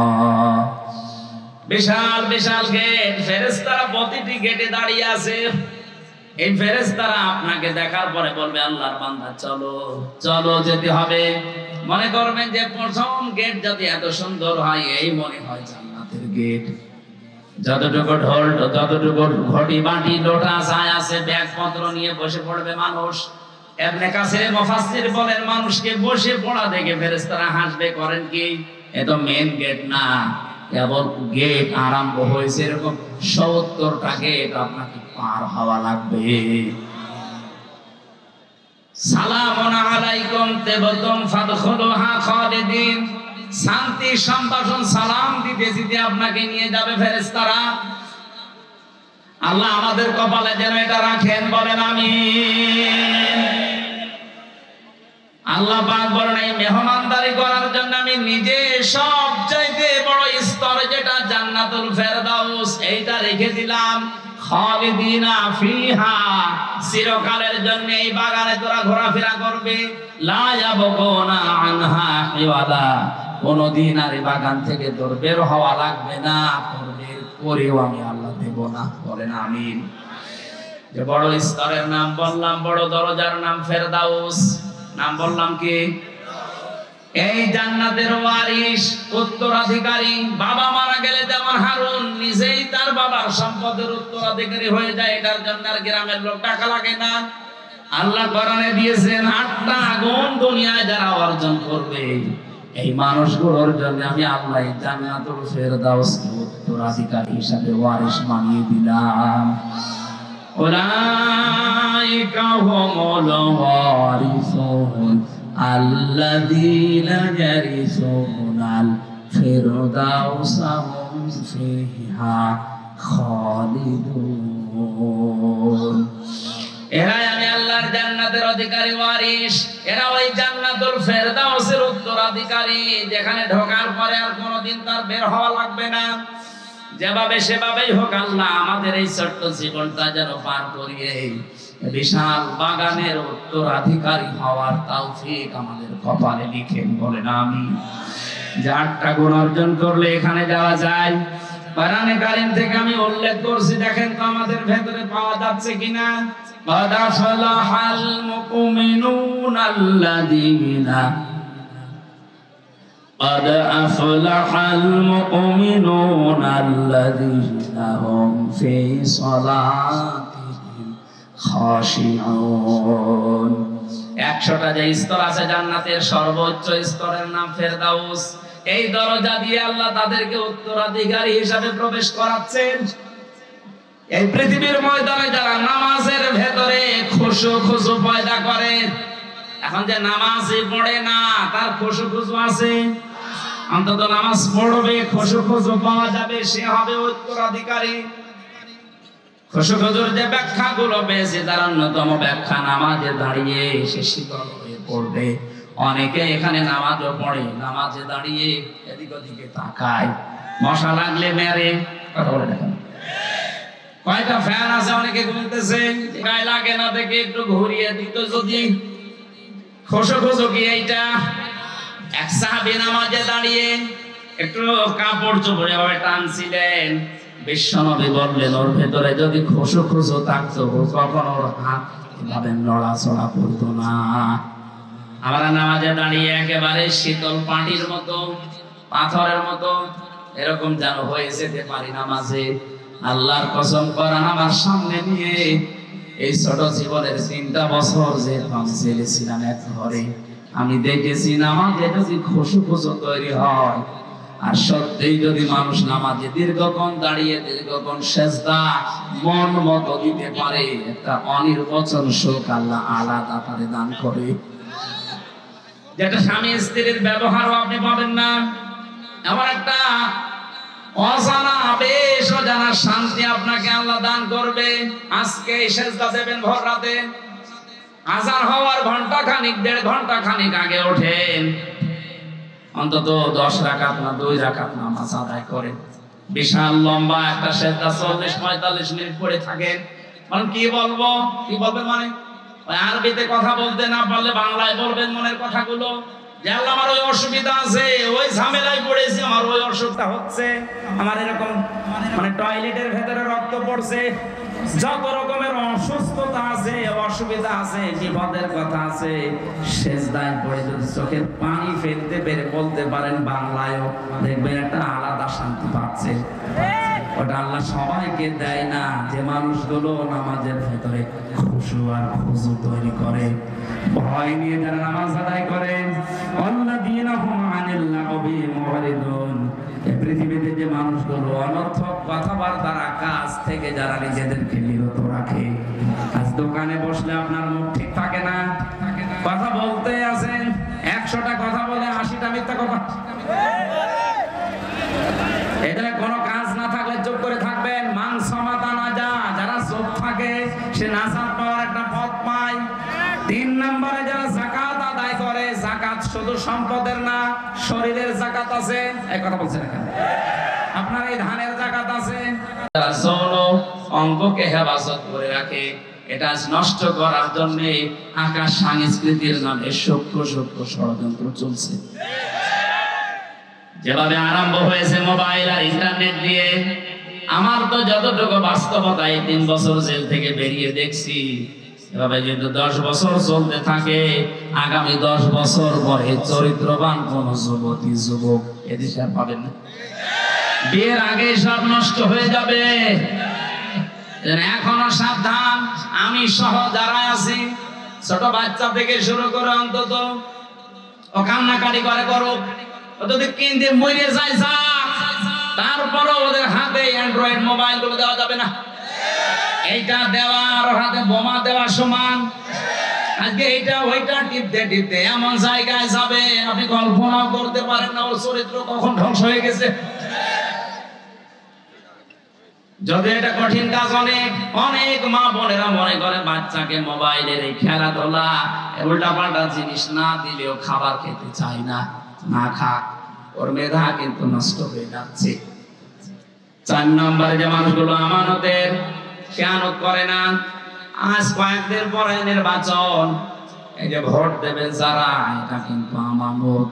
বিশাল বিশাল গেট, ফেরেশতারা প্রতিটি গেটে দাঁড়িয়ে আছে। এই ফেরেশতারা আপনাকে দেখার পরে বলবে আল্লাহর বান্দা চলো চলো, যেতে হবে। মনে করবেন যে প্রথম গেট যদি এত সুন্দর হয়, এই মনে হয় জান্নাতের গেট। যতটুকু ঢোল, যতটুকু ঘটি বাটি লোটা ছায় আছে, ব্যাগপত্র নিয়ে বসে পড়বে মানুষ। ইবনে কাসির মুফাসসির বলেন মানুষকে বসে পড়া দেখে ফেরেশতারা হাসবে। করেন কি, এ তো মেন গেট না, কেবল গেট আরম্ভ হয়েছে। এরকম 70টা গেট আপনাকে পার হওয়া লাগবে। সালামুন আলাইকুম তিবতুম ফাদখুলুহা খালিদিন। শান্তি সম্ভাষণ সালাম দিতে দিতে আপনাকে নিয়ে যাবে ফেরেশতারা। আল্লাহ আমাদের কপালে যেন এটা রাখেন, বলেন আমিন। আল্লাহ পাক বলেন এই মেহমানদারি করার জন্য আমি নিজে সবচাইতে বড় স্তর যেটা জান্নাতুল ফেরদাউস, এইটা রেখে দিলাম। খালিদিনা ফিহা, চিরকালের জন্য এই বাগানে তোরা ঘোরাফেরা করবে। লা ইয়াবগুনা আনহা হিওয়ালা, কোনদিন আর এই বাগান থেকে তোর বের হওয়া লাগবে না, তোর বের করেও আমি আল্লাহ দেব না, বলেন আমিন। যে বড় স্তরের নাম বললাম, বড় দরজার নাম ফেরদাউস। নাম বললাম কি? এই জান্নাতের ওয়ারিশ, উত্তরাধিকারী। বাবা মারা গেলে যেমন হারুন নিজেই তার বাবার সম্পদের উত্তরাধিকারী হয়ে যায়, এটার জন্য আর গ্রামের লোক টাকা লাগে না। আল্লাহ কোরআনে দিয়েছেন 8টা গুণ দুনিয়ায় যারা অর্জন করবে, এই মানুষগুলোর জন্য আমি আল্লাহ জান্নাতুল ফেরদাউসকে উত্তরাধিকারী হিসাবে ওয়ারিশ বানিয়ে দিলাম। উলাইকা হুমুল ওয়ারিসুন আল্লাযীনা ইয়ারিসুনাল ফিরদাউসা হুম ফিহা খালিদুন। এরাই আমি আল্লাহর জান্নাতের অধিকারী ওয়ারিশ। এরা ওই জান্নাতুল ফেরদাউসের উত্তরাধিকারী, যেখানে ঢোকার পরে আর কোনোদিন তার বের হওয়া লাগবে না। যেভাবে সেভাবেই হোক আল্লাহ আমাদের এই ছোট্ট জীবনটা যেন পার করিয়ে বিশাল বাগানের উত্তরাধিকারী হওয়ার তৌফিক আমাদের কপালে লিখেন, বলেন আমিন। যে 8টা গুণ অর্জন করলে এখানে যাওয়া যায়। কোরআনে কারীম থেকে আমি উল্লেখ করছি, দেখেন তো আমাদের ভেতরে পাওয়া যাচ্ছে কিনা। قد أفلح المؤمنون الذين قد أفلح المؤمنون الذين هم في صلاتهم خاشعون। 100টা যে স্তর আছে জান্নাতের সর্বোচ্চ স্তরের নাম ফেরদাউস। এই দরজা দিয়ে আল্লাহ তাদেরকে উত্তরাধিকারী হিসাবে প্রবেশ করাচ্ছেন। এই পৃথিবীর ময়দানে যারা নামাজের ভেতরে খুশু পয়দা করে, এখন যে নামাজই পড়ে না তার খুশু আছে, অন্তত নামাজ পড়বে, খুশু পাওয়া যাবে, সে হবে উত্তরাধিকারী। খুশুর যে ব্যাখ্যাগুলো পেয়েছে তার অন্যতম ব্যাখ্যা, নামাজে দাঁড়িয়ে সে শীতল হয়ে পড়বে। অনেকে এখানে নামাজও পড়ে, নামাজে দাঁড়িয়ে এদিক ওদিকে তাকায়, মশা লাগলে মেরে। কথা বলে দেখেন কয়টা ফ্যান আছে, অনেকে ঘুমতেছে, গায়ে লাগে না দেখে একটু ঘুরিয়ে দিত যদি। খুশু কি এইটা? এক সাহাবী নামাজে দাঁড়িয়ে একটু কাপড় চোপড় এভাবে টানছিলেন, বিশ্বনবী বললেন ওর ভেতরে যদি খুশু থাকতো কখনো ওর হাত এভাবে নড়াচড়া করতো না। আমরা নামাজে দাঁড়িয়ে একেবারে শীতল পানির মতো, পাথরের মতো এরকম যেন হয়ে যেতে পারি নামাজে। আল্লাহর কসম করেন আমার সামনে নিয়ে এই ছোট জীবনের 3টা বছর যে ছিলাম এক ঘরে, আমি দেখেছি নামাজে যদি খুশু তৈরি হয়, আর সত্যিই যদি মানুষ নামাজে দীর্ঘক্ষণ দাঁড়িয়ে দীর্ঘক্ষণ সেজদা মন মতো দিতে পারে, একটা অনির্বচন সুখ আল্লাহ আলাদা তারে দান করে, যেটা স্বামী স্ত্রীর ব্যবহারও আপনি পাবেন না। আমার একটা অজানা আবেশ ও জানা শান্তি আপনাকে আল্লাহ দান করবে। আজকে সেজদা দেবেন ভোর রাতে, আজান হওয়ার ঘন্টা খানিক 1.5 ঘন্টা খানিক আগে ওঠেন, অন্তত 10 রাকাত না 2 রাকাত নামাজ আদায় করেন। বিশাল লম্বা একটা সেজদা 40-45 মিনিট পড়ে থাকেন। মানে কি বলবেন মানে ওই আরবিতে কথা বলতে না পারলে বাংলায় বলবেন মনের কথাগুলো, যে আল্লাহ আমার ওই অসুবিধা আছে, ওই ঝামেলায় পড়েছি, আমার ওই অসুখটা হচ্ছে, আমার এরকম মানে টয়লেটের ভেতরে রক্ত পড়ছে, যত রকমের অসুস্থতা আছে, অসুবিধা আছে, বিপদের কথা আছে, সেজদায় পড়ে যদি চোখের পানি ফেলতে পেরে বলতে পারেন বাংলায়ও, দেখবেন একটা আলাদা শান্তি পাচ্ছে। ওটা আল্লাহ সবাইকে দেয় না, যে মানুষগুলো নামাজের ভেতরে খুশু আর খুজু তৈরি করে, ভয় নিয়ে যারা নামাজ আদায় করে। আল্লাযীনা হুম আনিল লাগবি মুরিদুন। এই পৃথিবীতে যে মানুষগুলো অনর্থক কথাবার্তার কাজ থেকে যারা নিজেদেরকে বিরত রাখে, আজ দোকানে বসলে আপনার মুখ ঠিক থাকে না, কথা বলতে আছেন, 100টা কথা বলে 80টা মিথ্যা কথা। এখানে কোনো কাজ না থাকলে চুপ করে থাকবেন। মান সমাতা না যারা চুপ থাকে সে নাজাত পাওয়ার একটা পথ পায়। 3 নম্বরে যারা যাকাত আদায় করে, যাকাত শুধু সম্পদের না, শরীরের যাকাত আছে। এই কথা বলছেন এখানে, আপনার এই ধানের যাকাত আছে। যারা যৌন অঙ্গকে হেফাজত করে রাখে, এটা নষ্ট করার জন্য আকাশ সংস্কৃতির নামে সূক্ষ্ম ষড়যন্ত্র চলছে। যেভাবে আরম্ভ হয়েছে মোবাইল আর ইন্টারনেট দিয়ে, আমার তো যতটুকু বাস্তবতা এই 3 বছর জেল থেকে বেরিয়ে দেখছি, এভাবে যদি 10 বছর চলতে থাকে, আগামী 10 বছর পরে চরিত্রবান কোন যুবতী যুবক এদেশে আর পাবেন না। বিয়ের আগে সব নষ্ট হয়ে যাবে। এখনো সাবধান, আমি সহ যারা আছি, ছোট বাচ্চা থেকে শুরু করে অন্তত ও কান্নাকাটি করে করুক, যদি কিনতে মরে যায় তারপরও ওদের হাতে অ্যান্ড্রয়েড মোবাইল গুলো দেওয়া যাবে না। এইটা দেওয়া আর হাতে বোমা দেওয়া সমান। আজকে এইটা ওইটা টিপতে এমন জায়গায় যাবে আপনি কল্পনাও করতে পারেন না ওর চরিত্র কখন ধ্বংস হয়ে গেছে। যদি এটা কঠিন কাজ, অনেক মা বোনেরা মনে করে বাচ্চাকে মোবাইলের এই খেলাধুলা উল্টাপাল্টা জিনিস না দিলেও খাবার খেতে চায় না, না খাক, ওর মেধা কিন্তু নষ্ট হয়ে যাচ্ছে। 4 নম্বরে যে মানুষগুলো আমানতের খেয়ানত করে না, আজ কয়েকদিন পরে নির্বাচন, এই যে ভোট দেবে যারা, এটা কিন্তু আমানত।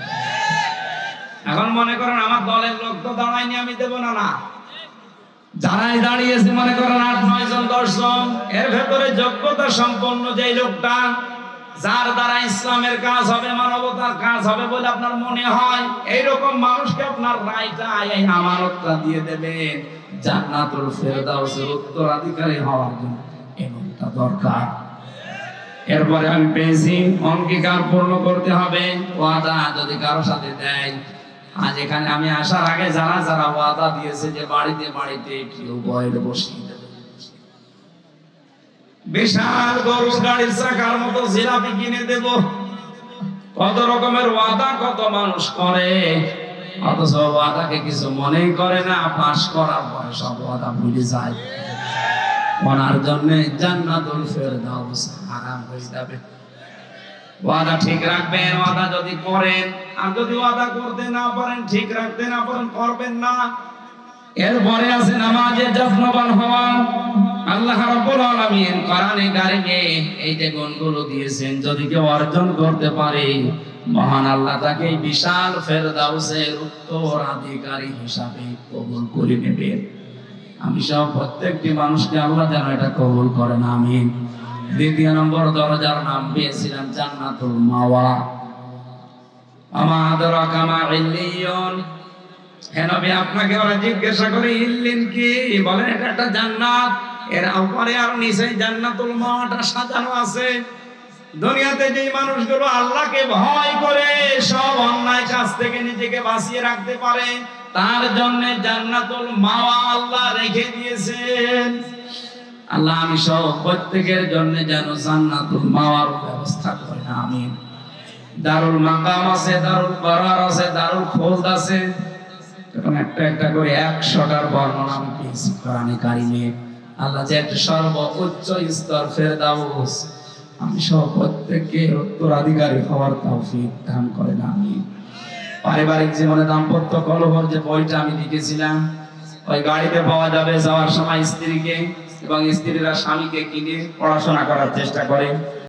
এখন মনে করেন আমার দলের লোক তো দাঁড়ায়নি, আমি দেব না, না, যারাই দাঁড়িয়েছে মনে করেন 8-9 জন 10 জন, এর ভেতরে যোগ্যতা সম্পন্ন যে লোকটা, যার দ্বারা ইসলামের কাজ হবে, মানবতার কাজ হবে বলে আপনার মনে হয়, এইরকম মানুষকে আপনার রায়টা, এই আমানতটা দিয়ে দেবেন জান্নাতুল ফেরদাউসের উত্তরাধিকারী হওয়ার জন্য। এমনটা দরকার। এরপরে আমি পেয়েছি অঙ্গীকার পূর্ণ করতে হবে। ওয়াদা যদি কারোর সাথে দেয়, আজ এখানে আমি আসার আগে যারা যারা ওয়াদা দিয়েছে যে বাড়িতে বাড়িতে কেউ বয়েল বসিয়ে দেবে, বিশাল গরুর গাড়ির চাকার মতো জিলাপি কিনে দেব, কত রকমের ওয়াদা কত মানুষ করে, অথচ ওয়াদাকে কিছু মনেই করে না, পাশ করার পরে সব ওয়াদা ভুলে যায়। ওনার জন্য জান্নাতুল ফেরদাউস হারাম হয়ে যাবে। ওয়াদা ঠিক রাখবেন, ওয়াদা যদি করেন, আর যদি ওয়াদা করতে না পারেন, ঠিক রাখতে না পারেন, করবেন না। এরপরে আছে নামাজে যত্নবান হওয়া। আল্লাহ রাব্বুল আলামিন কোরআনে কারিমে এই যে গুণগুলো দিয়েছেন, যদি কেউ অর্জন করতে পারে, মহান আল্লাহ তাকে বিশাল ফেরদাউসের উত্তরাধিকারী হিসাবে কবুল করে নেবেন। আমি সব প্রত্যেকটি মানুষকে আল্লাহ যেন এটা কবুল করেন, আমিন। 2 নম্বর দরজার নাম পেয়েছিলাম জান্নাতুল মাওয়া। আমা আদরাকা মা ইল্লিয়ুন। হে নবী, আপনাকে ওরা জিজ্ঞাসা করে ইল্লিন কি, বলেন এটা একটা জান্নাত, এর উপরে আর নিচে জান্নাতুল মাওয়াটা সাজানো আছে। দুনিয়াতে যে মানুষগুলো আল্লাহকে ভয় করে সব অন্যায় কাজ থেকে নিজেকে বাঁচিয়ে রাখতে পারে, তার জন্য জান্নাতুল মাওয়া আল্লাহ রেখে দিয়েছেন। আল্লাহ আমি সব প্রত্যেকের জন্য যেন জান্নাতুল মাওয়ার ব্যবস্থা করেন, আমিন। দারুল মাকাম আছে, দারুল করার আছে, দারুল খোলদ আছে, তখন একটা একটা করে 100টার বর্ণনা আমি পেয়েছি কোরআনে কারিমে। আল্লাহ যে একটা সর্বোচ্চ স্তর ফেরদাউস, আমি সব প্রত্যেককে উত্তরাধিকারী হওয়ার তৌফিক দান করেন, আমিন। পারিবারিক জীবনে দাম্পত্য কলহর যে বইটা আমি লিখেছিলাম, ওই গাড়িতে পাওয়া যাবে, যাওয়ার সময় স্ত্রীকে এবং স্ত্রীরা স্বামীকে কিনে পড়াশোনা করার চেষ্টা করে।